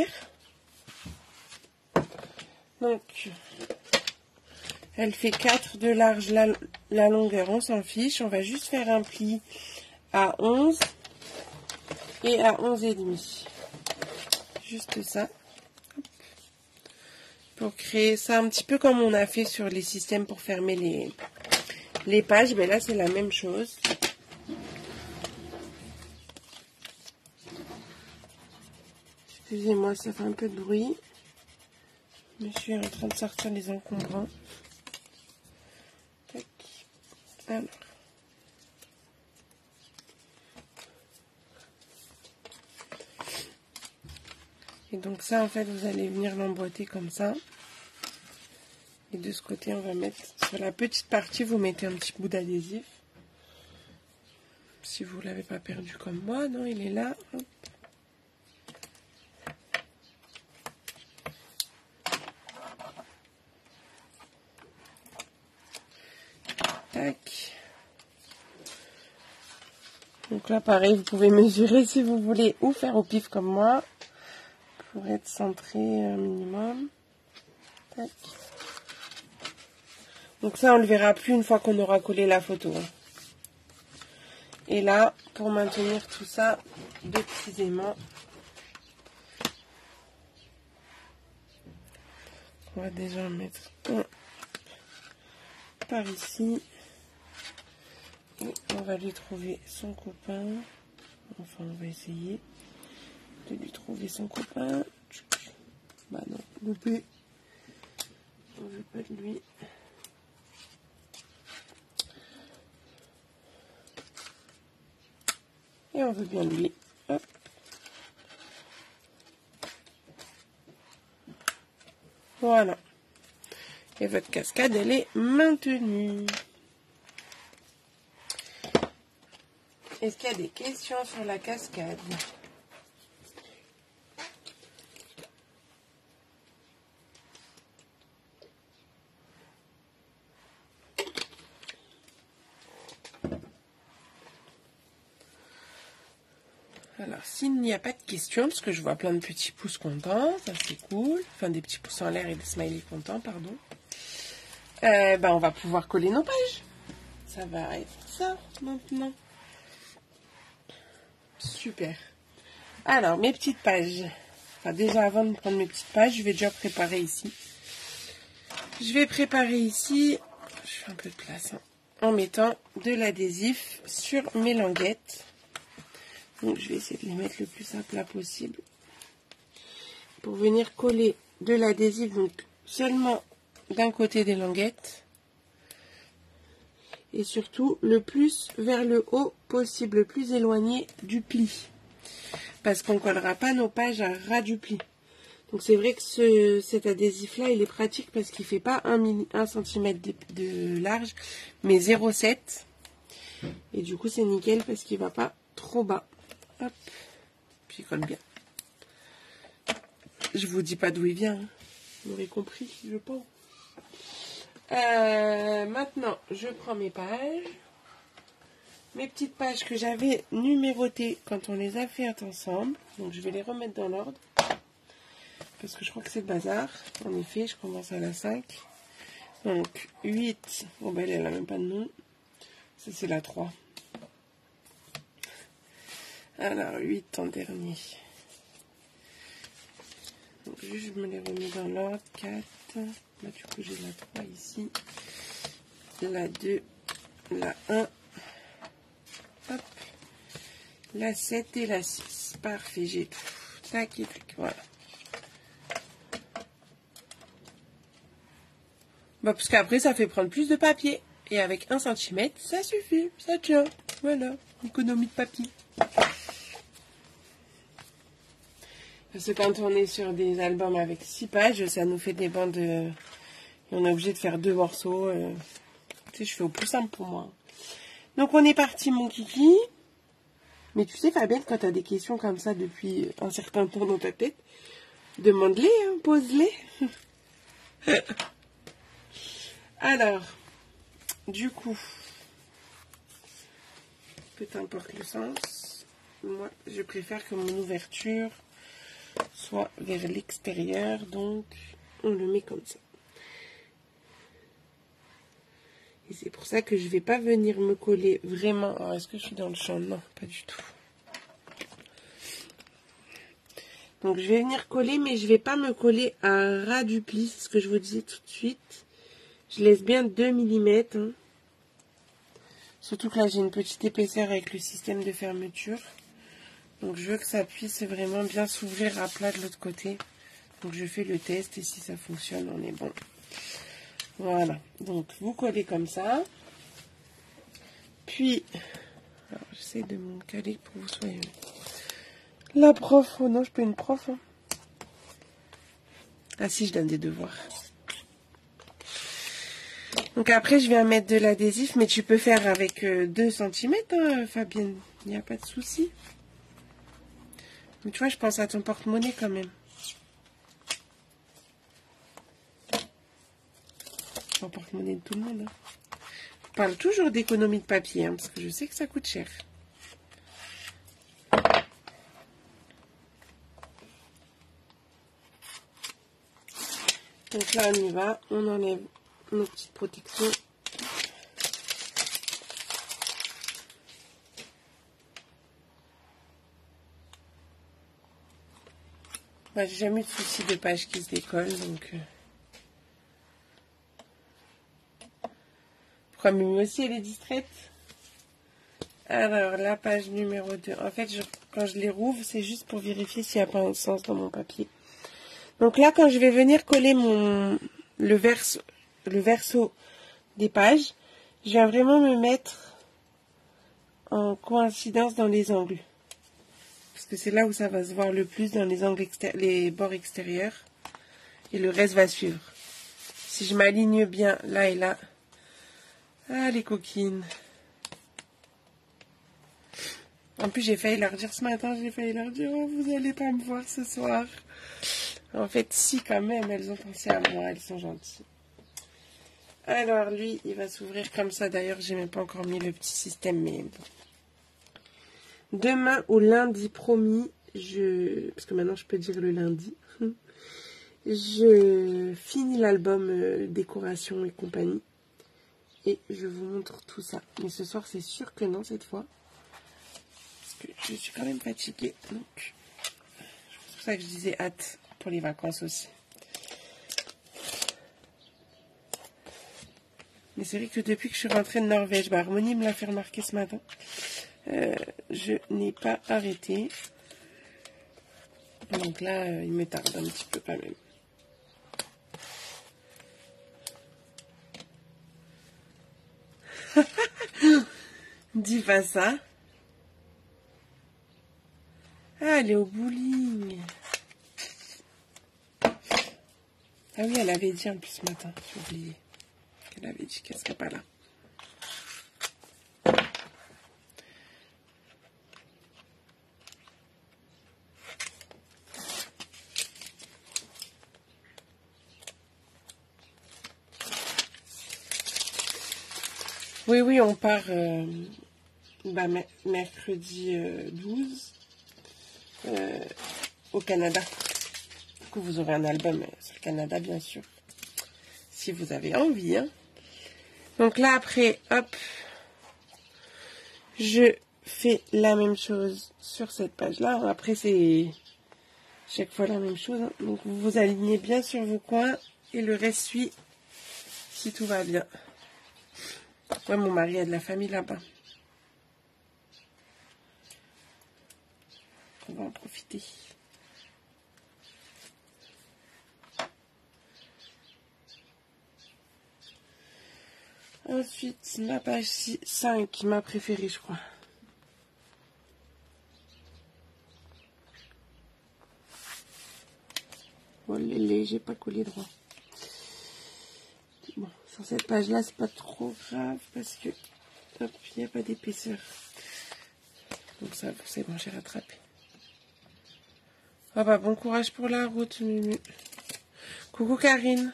Donc, elle fait 4 de large la longueur, on s'en fiche. On va juste faire un pli à 11 et à 11,5. Juste ça. Pour créer ça un petit peu comme on a fait sur les systèmes pour fermer les pages. Mais là, c'est la même chose. Excusez-moi, ça fait un peu de bruit. Je suis en train de sortir les encombrants. Tac. Alors. Et donc ça, en fait, vous allez venir l'emboîter comme ça. Et de ce côté, on va mettre sur la petite partie, vous mettez un petit bout d'adhésif. Si vous ne l'avez pas perdu comme moi, non, il est là. Hop. Tac. Donc là, pareil, vous pouvez mesurer si vous voulez ou faire au pif comme moi pour être centré un minimum. Tac. Donc ça, on le verra plus une fois qu'on aura collé la photo. Et là, pour maintenir tout ça de petits aimants, on va déjà en mettre un par ici. Et on va lui trouver son copain. Enfin, on va essayer de lui trouver son copain. Bah non, loupé. On veut pas de lui. Et on veut bien de lui. Hop. Voilà. Et votre cascade, elle est maintenue. Est-ce qu'il y a des questions sur la cascade? Alors, s'il n'y a pas de questions, parce que je vois plein de petits pouces contents, ça c'est cool. Enfin, des petits pouces en l'air et des smileys contents, pardon. Ben, on va pouvoir coller nos pages. Ça va être ça, maintenant. Super. Alors, mes petites pages. Enfin, déjà, avant de prendre mes petites pages, je vais déjà préparer ici. Je vais préparer ici, je fais un peu de place, hein, en mettant de l'adhésif sur mes languettes. Donc, je vais essayer de les mettre le plus à plat possible. Pour venir coller de l'adhésif, donc seulement d'un côté des languettes. Et surtout, le plus vers le haut possible, le plus éloigné du pli. Parce qu'on ne collera pas nos pages à ras du pli. Donc c'est vrai que cet adhésif-là, il est pratique parce qu'il ne fait pas 1 cm de large, mais 0,7. Et du coup, c'est nickel parce qu'il ne va pas trop bas. Hop, puis il colle bien. Je vous dis pas d'où il vient, hein. Vous l'aurez compris, je pense. Maintenant, je prends mes pages. Mes petites pages que j'avais numérotées quand on les a faites ensemble. Donc, je vais les remettre dans l'ordre. Parce que je crois que c'est le bazar. En effet, je commence à la 5. Donc, 8. Bon, ben, elle n'a même pas de nom. Ça, c'est la 3. Alors, 8 en dernier. Donc, juste, je me les remets dans l'ordre. 4. Là, du coup, j'ai la 3 ici. La 2. La 1. Hop. La 7 et la 6. Parfait, j'ai tout. Tac et tac. Voilà. Bah, parce qu'après, ça fait prendre plus de papier. Et avec 1 cm, ça suffit. Ça tient. Voilà. Économie de papier. Parce que quand on est sur des albums avec 6 pages, ça nous fait des bandes. On est obligé de faire 2 morceaux. Tu sais, je fais au plus simple pour moi. Donc, on est parti, mon kiki. Mais tu sais, Fabienne, quand tu as des questions comme ça depuis un certain temps dans ta tête, demande-les, hein, pose-les. Alors, du coup, peu importe le sens, moi, je préfère que mon ouverture soit vers l'extérieur, donc on le met comme ça. Et c'est pour ça que je ne vais pas venir me coller vraiment. Alors, est-ce que je suis dans le champ? Non, pas du tout. Donc, je vais venir coller, mais je ne vais pas me coller à ras du pli, c'est ce que je vous disais tout de suite. Je laisse bien 2 mm. Hein. Surtout que là, j'ai une petite épaisseur avec le système de fermeture. Donc, je veux que ça puisse vraiment bien s'ouvrir à plat de l'autre côté. Donc, je fais le test et si ça fonctionne, on est bon. Voilà. Donc, vous collez comme ça. Puis, j'essaie de me caler pour que vous soyez la prof. Oh non, je suis pas une prof. Hein. Ah si, je donne des devoirs. Donc après, je vais mettre de l'adhésif, mais tu peux faire avec 2 cm, hein, Fabienne. Il n'y a pas de souci. Mais tu vois, je pense à ton porte-monnaie quand même. Ton porte-monnaie de tout le monde. Hein. Je parle toujours d'économie de papier, hein, parce que je sais que ça coûte cher. Donc là, on y va. On enlève nos petites protections. Bah, j'ai jamais eu de souci de page qui se décolle, donc... Pourquoi Mimi aussi, elle est distraite? Alors, la page numéro 2. En fait, quand je les rouvre, c'est juste pour vérifier s'il n'y a pas un sens dans mon papier. Donc là, quand je vais venir coller le verso des pages, je vais vraiment me mettre en coïncidence dans les angles. Parce que c'est là où ça va se voir le plus, dans les angles les bords extérieurs. Et le reste va suivre. Si je m'aligne bien là et là. Ah, les coquines. En plus, j'ai failli leur dire ce matin, oh, vous n'allez pas me voir ce soir. En fait, si, quand même, elles ont pensé à moi, elles sont gentilles. Alors, lui, il va s'ouvrir comme ça. D'ailleurs, j'ai même pas encore mis le petit système, mais bon. Demain ou lundi, promis, parce que maintenant, je peux dire le lundi, je finis l'album décoration et compagnie. Et je vous montre tout ça. Mais ce soir, c'est sûr que non, cette fois. Parce que je suis quand même fatiguée. Donc, c'est pour ça que je disais hâte pour les vacances aussi. Mais c'est vrai que depuis que je suis rentrée de Norvège, Harmonie me l'a fait remarquer ce matin. Je n'ai pas arrêté. Donc là, il me tarde un petit peu quand même. Dis pas ça. Ah, elle est au bowling. Ah oui, elle avait dit en plus ce matin. J'ai oublié. Elle avait dit qu'elle serait pas là. Oui, on part mercredi 12 au Canada. Du coup, vous aurez un album sur le Canada, bien sûr. Si vous avez envie. Hein. Donc là, après, hop, je fais la même chose sur cette page-là. Après, c'est chaque fois la même chose. Hein. Donc, vous vous alignez bien sur vos coins et le reste suit si tout va bien. Ouais, mon mari a de la famille là-bas. On va en profiter. Ensuite, la page 5, ma préférée, je crois. Oh, j'ai pas collé droit. Bon, sur cette page-là, c'est pas trop grave parce que, hop, il n'y a pas d'épaisseur. Donc ça, c'est bon, j'ai rattrapé. Oh bah, bon courage pour la route, Mumu. Coucou Karine.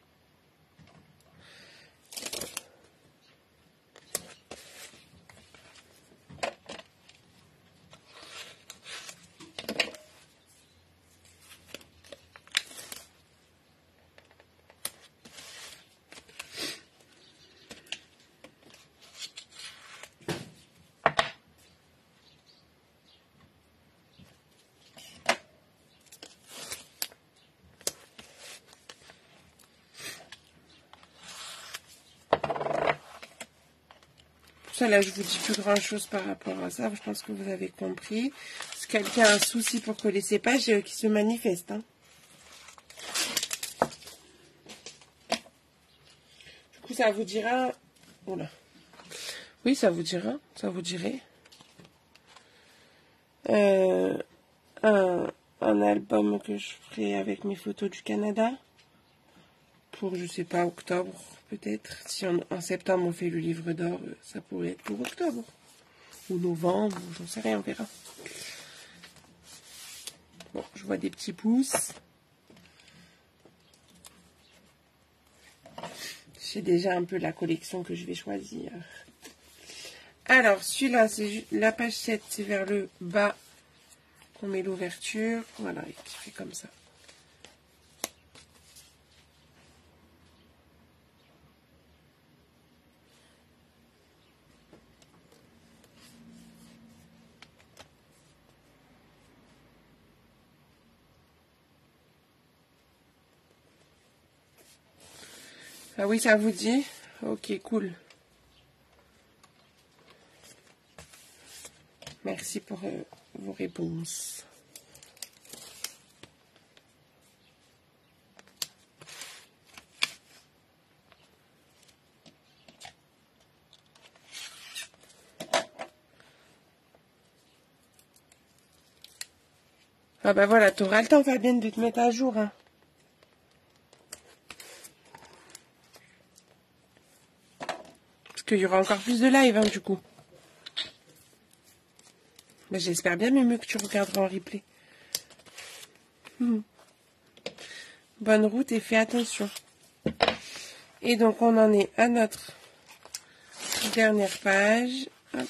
Ça, là, je vous dis plus grand chose par rapport à ça. Je pense que vous avez compris. Si quelqu'un a un souci pour coller ses pages, qui se manifeste. Hein. Du coup, ça vous dira... Oula. Oui, ça vous dira. Ça vous dirait. Un album que je ferai avec mes photos du Canada. pour, je sais pas, octobre peut-être. Si en septembre on fait le livre d'or, ça pourrait être pour octobre. Ou novembre, j'en sais rien, on verra. Bon, je vois des petits pouces. J'ai déjà un peu la collection que je vais choisir. Alors, celui-là, c'est la page 7, c'est vers le bas qu'on met l'ouverture. Voilà, qui fait comme ça. Ah oui, ça vous dit? Ok, cool. Merci pour vos réponses. Ah bah voilà, t'auras le temps, Fabienne, de te mettre à jour. Hein. Parce qu'il y aura encore plus de live, hein, du coup. Mais j'espère bien, Mumu, que tu regarderas en replay. Bonne route et fais attention. Et donc, on en est à notre dernière page. Hop.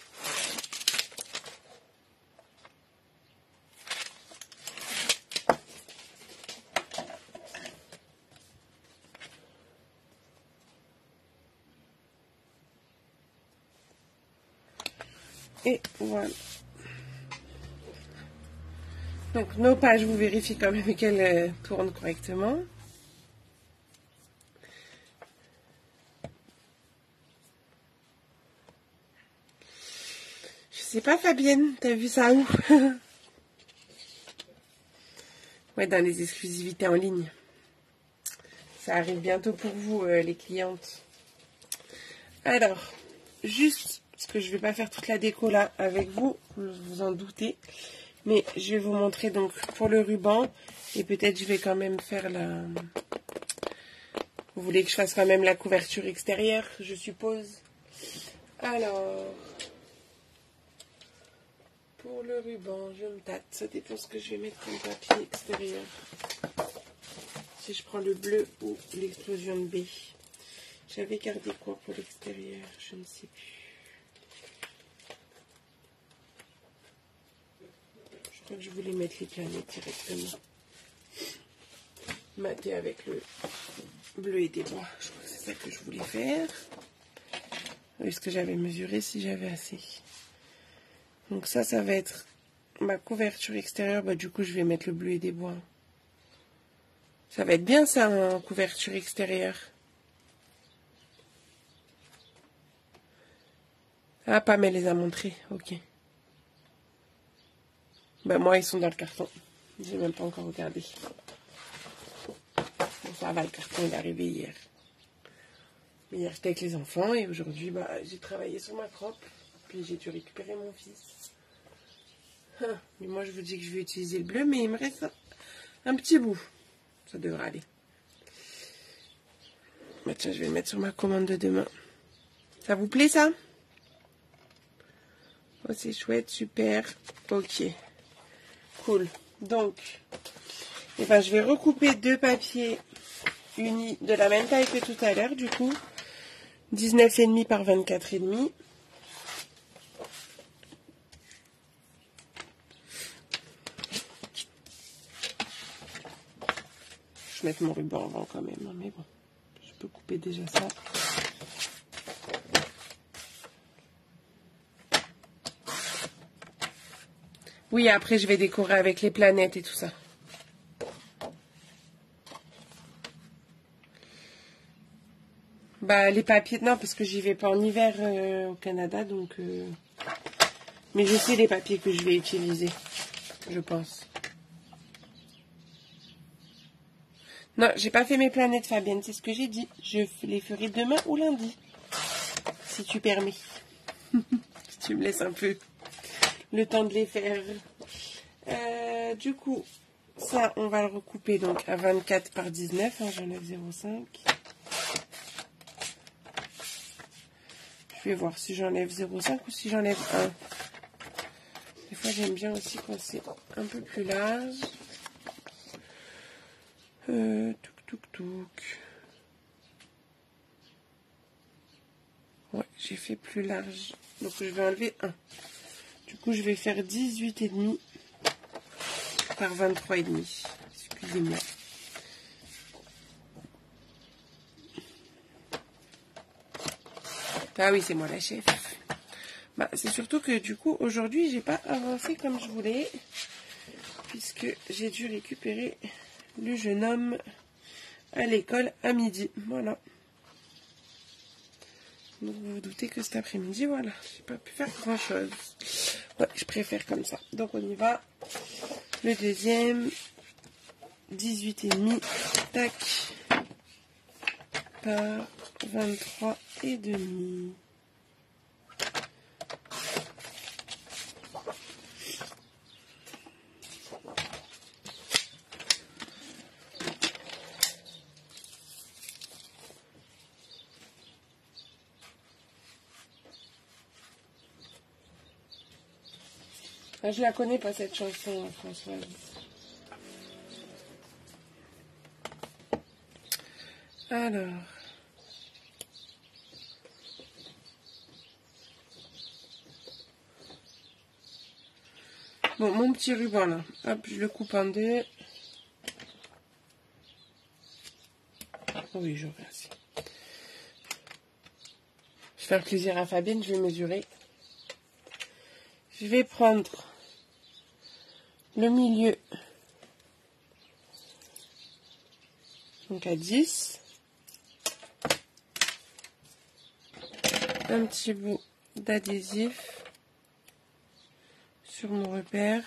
Et voilà. Donc, nos pages, vous vérifiez quand même qu'elles tournent correctement. Je sais pas, Fabienne, t'as vu ça où? Ouais, dans les exclusivités en ligne. Ça arrive bientôt pour vous, les clientes. Alors, juste, parce que je ne vais pas faire toute la déco là avec vous, vous vous en doutez. Mais je vais vous montrer donc pour le ruban. Et peut-être je vais quand même faire la... Vous voulez que je fasse quand même la couverture extérieure, je suppose. Alors, pour le ruban, je me tâte. Ça dépend ce que je vais mettre comme papier extérieur. Si je prends le bleu ou l'explosion de B. J'avais gardé quoi pour l'extérieur? Je ne sais plus. Je crois que je voulais mettre les planètes directement. Mater avec le bleu et des bois. Je crois que c'est ça que je voulais faire. Oui, ce que j'avais mesuré si j'avais assez. Donc ça va être ma couverture extérieure. Bah, du coup, je vais mettre le bleu et des bois. Ça va être bien ça, en couverture extérieure. Ah, Pam, les a montrés. Ok. Ben moi, ils sont dans le carton. J'ai même pas encore regardé. Bon, ça va, le carton il est arrivé hier. Mais hier, j'étais avec les enfants et aujourd'hui, bah, j'ai travaillé sur ma croppe. Puis j'ai dû récupérer mon fils. Mais moi, je vous dis que je vais utiliser le bleu, mais il me reste un petit bout. Ça devrait aller. Bah, tiens, je vais le mettre sur ma commande de demain. Ça vous plaît, ça? Oh, c'est chouette, super. Ok. Cool. Donc, eh ben, je vais recouper deux papiers unis de la même taille que tout à l'heure, du coup. 19,5 par 24,5. Je vais mettre mon ruban avant quand même, hein, mais bon, je peux couper déjà ça. Oui, après je vais décorer avec les planètes et tout ça. Bah les papiers, non, parce que j'y vais pas en hiver au Canada, donc... Mais je sais les papiers que je vais utiliser, je pense. Non, j'ai pas fait mes planètes, Fabienne, c'est ce que j'ai dit. Je les ferai demain ou lundi, si tu permets. Si tu me laisses un peu le temps de les faire. Du coup, Ça, on va le recouper donc à 24 par 19. Hein, j'enlève 0,5. Je vais voir si j'enlève 0,5 ou si j'enlève 1. Des fois, j'aime bien aussi quand c'est un peu plus large. Touc. Ouais, j'ai fait plus large. Donc, je vais enlever 1. Du coup, je vais faire 18,5 par 23,5. Excusez-moi. Ah oui, c'est moi la chef. Bah, c'est surtout que du coup, aujourd'hui, j'ai pas avancé comme je voulais. Puisque j'ai dû récupérer le jeune homme à l'école à midi. Voilà. Donc vous vous doutez que cet après-midi, voilà, j'ai pas pu faire grand chose. Ouais, je préfère comme ça. Donc on y va. Le deuxième, 18,5, tac, par 23,5. Ah, je la connais pas cette chanson, Françoise. Alors. Bon, mon petit ruban là. Hop, je le coupe en deux. Oh oui, j'aurai assez. Je vais faire plaisir à Fabienne, je vais mesurer. Je vais prendre le milieu. Donc à 10. Un petit bout d'adhésif sur mon repère.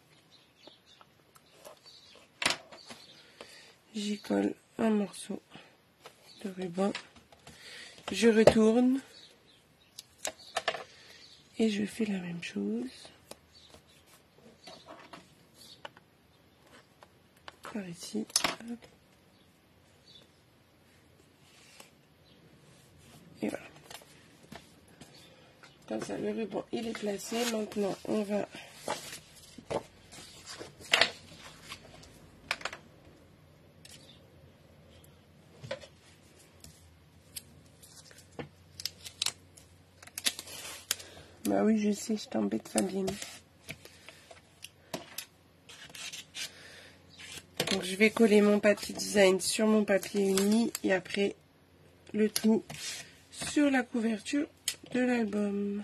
J'y colle un morceau de ruban. Je retourne. Et je fais la même chose. Par ici. Hop. Et voilà. Comme ça, le ruban, il est placé. Maintenant, on va bah oui, je sais, je t'embête, Fabienne. Donc, je vais coller mon papier design sur mon papier uni et après le tout sur la couverture de l'album.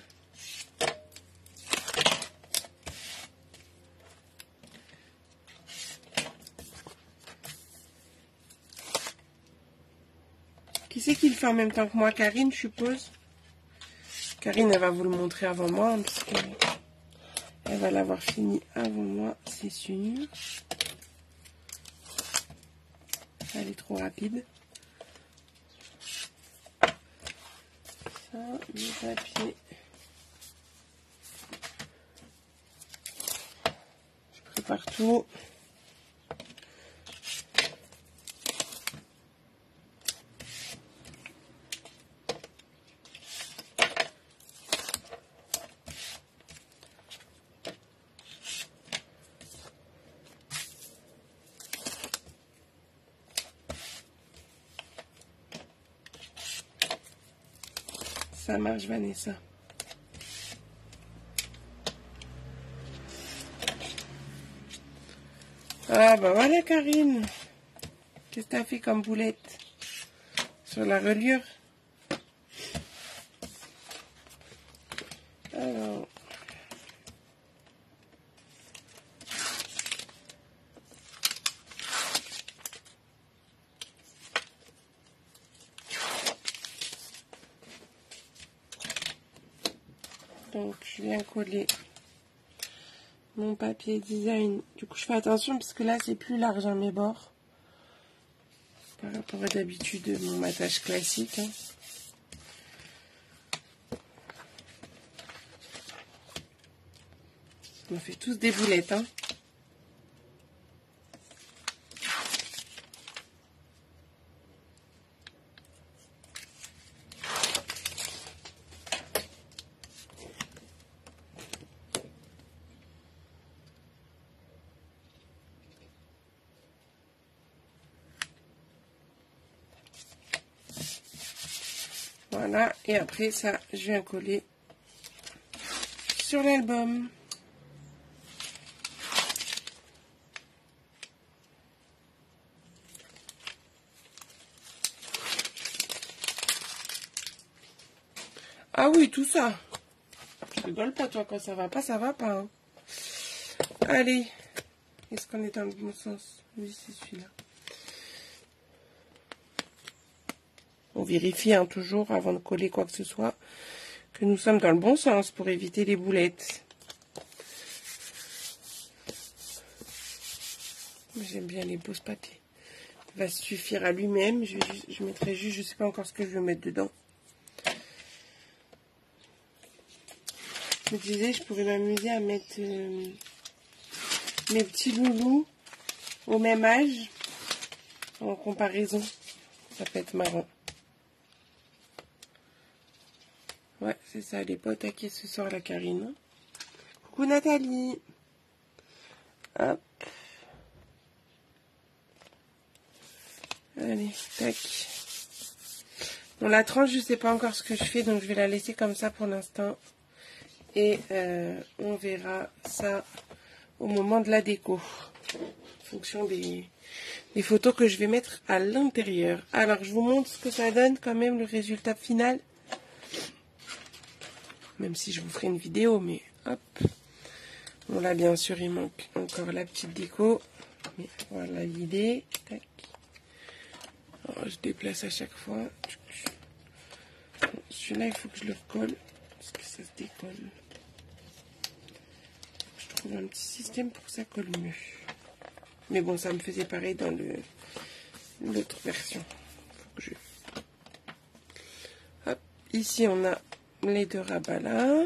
Qui c'est qui le fait en même temps que moi? Karine, je suppose. Karine, elle va vous le montrer avant moi, hein, parce qu'elle va l'avoir fini avant moi, c'est sûr. Elle est trop rapide. Ça, le papier. Je prépare tout. Ça marche, Vanessa. Ah bah voilà, Karine. Qu'est-ce que t'as fait comme boulette sur la reliure? Alors. Donc, je viens coller mon papier design. Du coup, je fais attention parce que là, c'est plus large à mes bords. Par rapport à d'habitude, mon matage classique. Hein. On fait tous des boulettes. Hein. Voilà, et après ça, je viens coller sur l'album. Ah oui, tout ça. Je rigole pas, toi, quand ça va pas, hein. Allez, est-ce qu'on est dans le bon sens? Oui, c'est celui-là. On vérifie hein, toujours, avant de coller quoi que ce soit, que nous sommes dans le bon sens pour éviter les boulettes. J'aime bien les beaux papiers. Il va suffire à lui-même. Je mettrai juste, je sais pas encore ce que je vais mettre dedans. Je me disais, je pourrais m'amuser à mettre mes petits loulous au même âge, en comparaison. Ça peut être marrant. Ouais, c'est ça, elle est pas au taquet ce soir, la Karine. Coucou Nathalie. Hop. Allez, tac. Bon, la tranche, je sais pas encore ce que je fais, donc je vais la laisser comme ça pour l'instant. Et on verra ça au moment de la déco. En fonction des photos que je vais mettre à l'intérieur. Alors, je vous montre ce que ça donne quand même, le résultat final. Même si je vous ferai une vidéo, mais hop. Bon, là, bien sûr, il manque encore la petite déco. Mais voilà l'idée. Tac. Alors, je déplace à chaque fois. Bon, celui-là, il faut que je le recolle. Parce que ça se décolle. Je trouve un petit système pour que ça colle mieux. Mais bon, ça me faisait pareil dans l'autre version. Faut que je... Hop. Ici, on a les deux rabats là.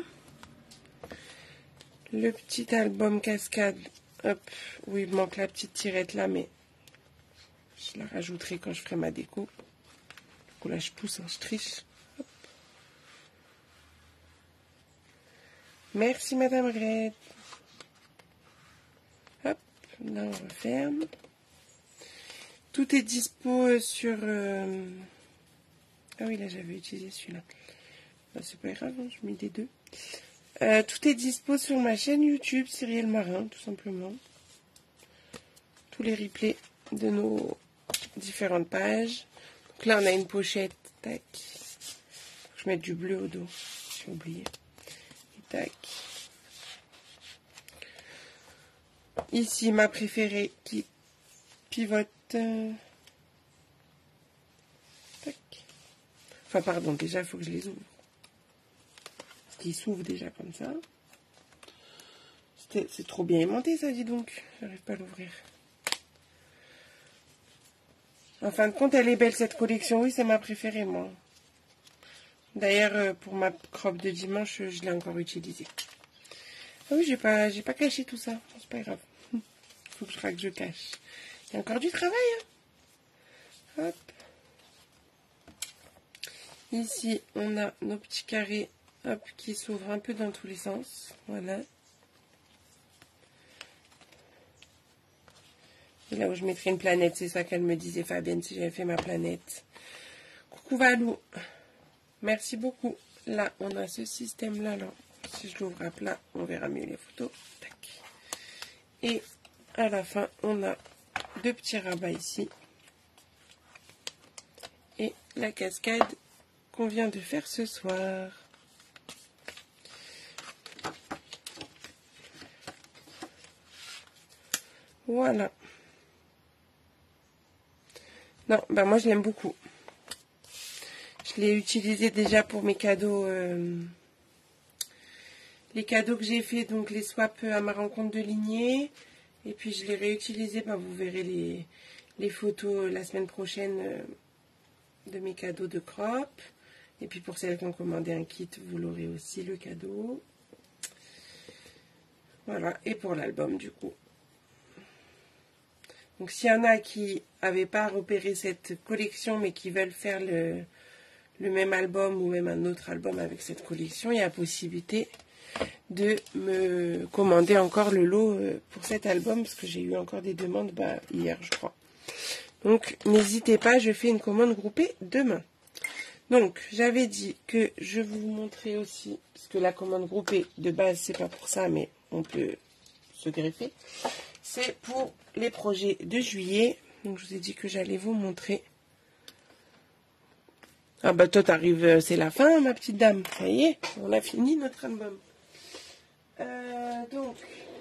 Le petit album cascade. Hop. Où il manque la petite tirette là, mais je la rajouterai quand je ferai ma déco. Du coup, là, je pousse, hein, je triche. Hop. Merci, Madame Grete. Hop. Là, on referme. Tout est dispo sur... Ah oui, là, j'avais utilisé celui-là. Bah, c'est pas grave, hein, je mets des deux. Tout est dispo sur ma chaîne YouTube, Cyrielle Marin, tout simplement. Tous les replays de nos différentes pages. Donc là, on a une pochette. Tac. Faut que je mette du bleu au dos. J'ai oublié. Et tac. Ici, ma préférée qui pivote. Tac. Enfin, pardon, déjà, il faut que je les ouvre. Qui s'ouvre déjà comme ça. C'est trop bien aimanté, ça, dis donc. J'arrive pas à l'ouvrir. En fin de compte, elle est belle, cette collection. Oui, c'est ma préférée, moi. D'ailleurs, pour ma robe de dimanche, je l'ai encore utilisée. Ah oui, j'ai pas caché tout ça. C'est pas grave. Faut que je cache. Il y a encore du travail, hein. Hop. Ici, on a nos petits carrés, hop, qui s'ouvrent un peu dans tous les sens. Voilà. Et là où je mettrai une planète, c'est ça qu'elle me disait, Fabienne, si j'avais fait ma planète. Coucou Valou. Merci beaucoup. Là, on a ce système-là. Là. Si je l'ouvre à plat, on verra mieux les photos. Tac. Et à la fin, on a deux petits rabats ici. Et la cascade qu'on vient de faire ce soir. Voilà. Non, bah moi je l'aime beaucoup. Je l'ai utilisé déjà pour mes cadeaux. Les cadeaux que j'ai fait, donc les swaps à ma rencontre de lignée. Et puis je l'ai réutilisé, bah, vous verrez les photos la semaine prochaine de mes cadeaux de crop. Et puis pour celles qui ont commandé un kit, vous l'aurez aussi le cadeau. Voilà, et pour l'album du coup. Donc s'il y en a qui n'avaient pas repéré cette collection mais qui veulent faire le même album ou même un autre album avec cette collection, il y a la possibilité de me commander encore le lot pour cet album parce que j'ai eu encore des demandes hier je crois. Donc n'hésitez pas, je fais une commande groupée demain. Donc, j'avais dit que je vous montrais aussi, parce que la commande groupée, de base, c'est pas pour ça, mais on peut se greffer. C'est pour les projets de juillet. Donc, je vous ai dit que j'allais vous montrer. Ah bah toi, t'arrives, c'est la fin, ma petite dame. Ça y est, on a fini notre album. Donc,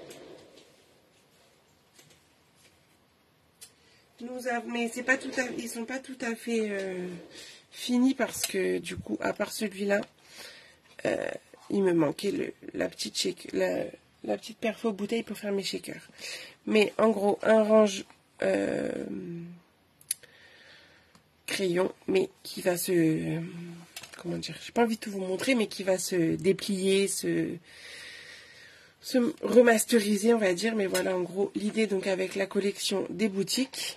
mais c'est pas tout à, ils sont pas tout à fait finis parce que du coup, à part celui-là, il me manquait la petite perfo bouteille pour faire mes shakers. Mais en gros, un range crayon, mais qui va se, comment dire, j'ai pas envie de tout vous montrer, mais qui va se déplier, se remasteriser, on va dire. Mais voilà, en gros, l'idée donc avec la collection des boutiques.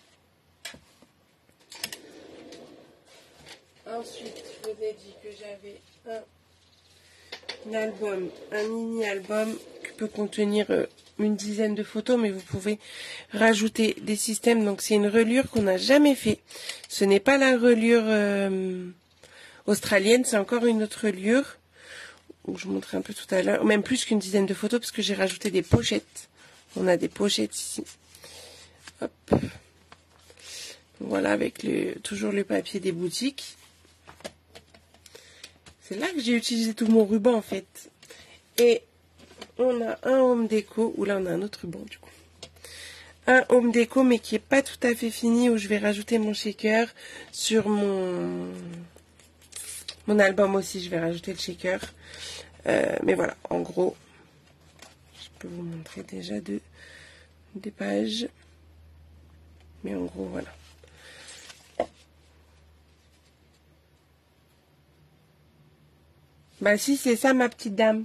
Ensuite, je vous ai dit que j'avais un album, un mini-album qui peut contenir une dizaine de photos, mais vous pouvez rajouter des systèmes. Donc, c'est une reliure qu'on n'a jamais fait. Ce n'est pas la reliure australienne, c'est encore une autre reliure. Où je vous montrais un peu tout à l'heure, même plus qu'une dizaine de photos, parce que j'ai rajouté des pochettes. On a des pochettes ici. Hop. Voilà, avec toujours le papier des boutiques. C'est là que j'ai utilisé tout mon ruban en fait. Et on a un home déco, où là on a un autre ruban du coup. Un home déco mais qui est pas tout à fait fini, où je vais rajouter mon shaker. Sur mon album aussi je vais rajouter le shaker. Mais voilà, en gros, je peux vous montrer déjà des pages. Mais en gros voilà. Bah si, c'est ça ma petite dame.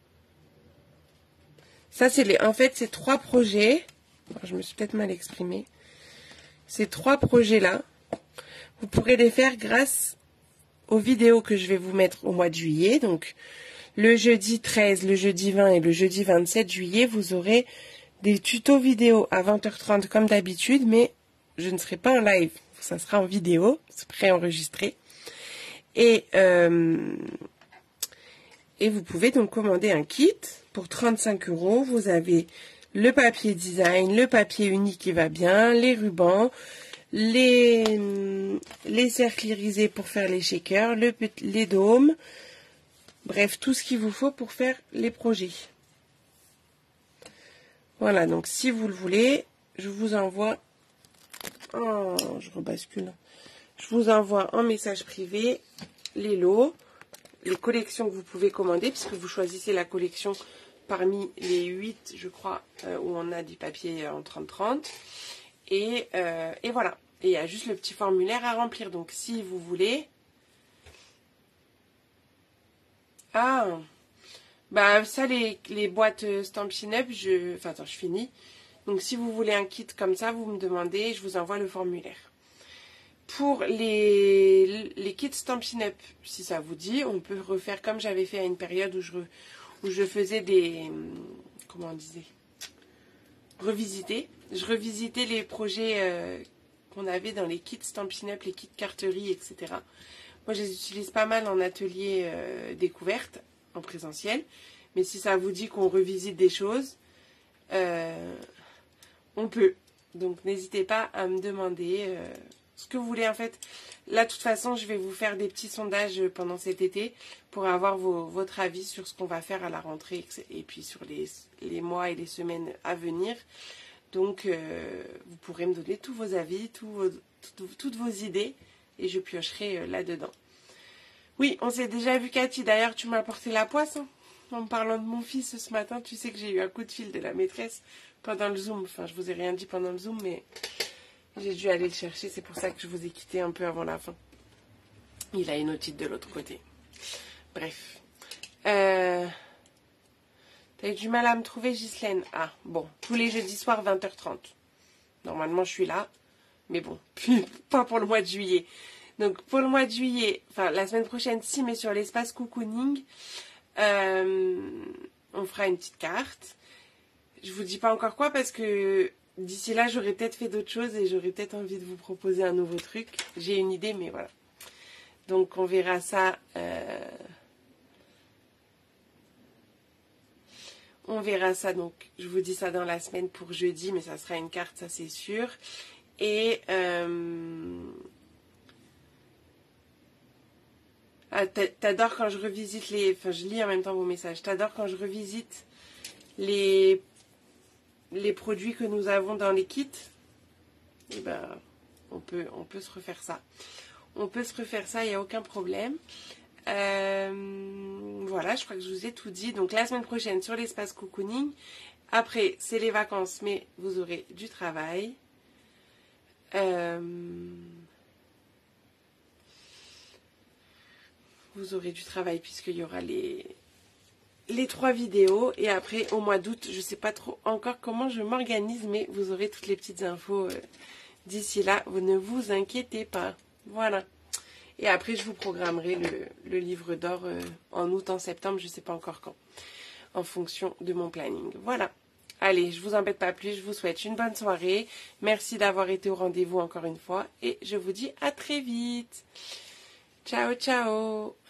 Ça c'est en fait c'est 3 projets. Alors, je me suis peut-être mal exprimée. Ces 3 projets là, vous pourrez les faire grâce aux vidéos que je vais vous mettre au mois de juillet. Donc le jeudi 13, le jeudi 20 et le jeudi 27 juillet, vous aurez des tutos vidéo à 20h30 comme d'habitude, mais je ne serai pas en live. Ça sera en vidéo, c'est préenregistré. Et vous pouvez donc commander un kit pour 35 €. Vous avez le papier design, le papier unique qui va bien, les rubans, les cercles irisés pour faire les shakers, les dômes. Bref, tout ce qu'il vous faut pour faire les projets. Voilà, donc si vous le voulez, je vous envoie... Oh, je rebascule. Je vous envoie en message privé les lots. Les collections que vous pouvez commander, puisque vous choisissez la collection parmi les 8, je crois, où on a du papier en 30-30. Et voilà. Et il y a juste le petit formulaire à remplir. Donc, si vous voulez... Ah, bah ça, les boîtes Stampin' Up, Enfin, attends, je finis. Donc, si vous voulez un kit comme ça, vous me demandez, je vous envoie le formulaire. Pour les kits Stampin' Up, si ça vous dit, on peut refaire comme j'avais fait à une période où je faisais des... Comment on disait, revisiter. Je revisitais les projets qu'on avait dans les kits Stampin' Up, les kits carterie, etc. Moi, je les utilise pas mal en atelier découverte, en présentiel. Mais si ça vous dit qu'on revisite des choses, on peut. Donc, n'hésitez pas à me demander... ce que vous voulez en fait. Là, de toute façon, je vais vous faire des petits sondages pendant cet été pour avoir votre avis sur ce qu'on va faire à la rentrée et puis sur les mois et les semaines à venir. Donc, vous pourrez me donner tous vos avis, toutes vos idées et je piocherai là-dedans. Oui, on s'est déjà vu, Cathy. D'ailleurs, tu m'as apporté la poisse hein, en me parlant de mon fils ce matin. Tu sais que j'ai eu un coup de fil de la maîtresse pendant le Zoom. Enfin, je vous ai rien dit pendant le Zoom, mais... j'ai dû aller le chercher, c'est pour ça que je vous ai quitté un peu avant la fin. Il a une otite de l'autre côté. Bref. T'as eu du mal à me trouver, Ghislaine? Ah, bon. Tous les jeudis soirs, 20h30. Normalement, je suis là. Mais bon, pas pour le mois de juillet. Donc, pour le mois de juillet, enfin, la semaine prochaine, si, mais sur l'espace cocooning, on fera une petite carte. Je vous dis pas encore quoi parce que... d'ici là, j'aurais peut-être fait d'autres choses et j'aurais peut-être envie de vous proposer un nouveau truc. J'ai une idée, mais voilà. Donc on verra ça. On verra ça, donc je vous dis ça dans la semaine pour jeudi, mais ça sera une carte, ça c'est sûr. Et t'adores quand je revisite les... Enfin, je lis en même temps vos messages. T'adores quand je revisite les produits que nous avons dans les kits. Et ben, on peut se refaire ça. On peut se refaire ça, il n'y a aucun problème. Voilà, je crois que je vous ai tout dit. Donc la semaine prochaine sur l'espace cocooning. Après, c'est les vacances, mais vous aurez du travail. Vous aurez du travail puisqu'il y aura les 3 vidéos. Et après, au mois d'août, je ne sais pas trop encore comment je m'organise, mais vous aurez toutes les petites infos d'ici là. Vous ne vous inquiétez pas. Voilà. Et après, je vous programmerai le livre d'or en août, en septembre, je ne sais pas encore quand, en fonction de mon planning. Voilà. Allez, je ne vous embête pas plus, je vous souhaite une bonne soirée. Merci d'avoir été au rendez-vous encore une fois et je vous dis à très vite. Ciao, ciao.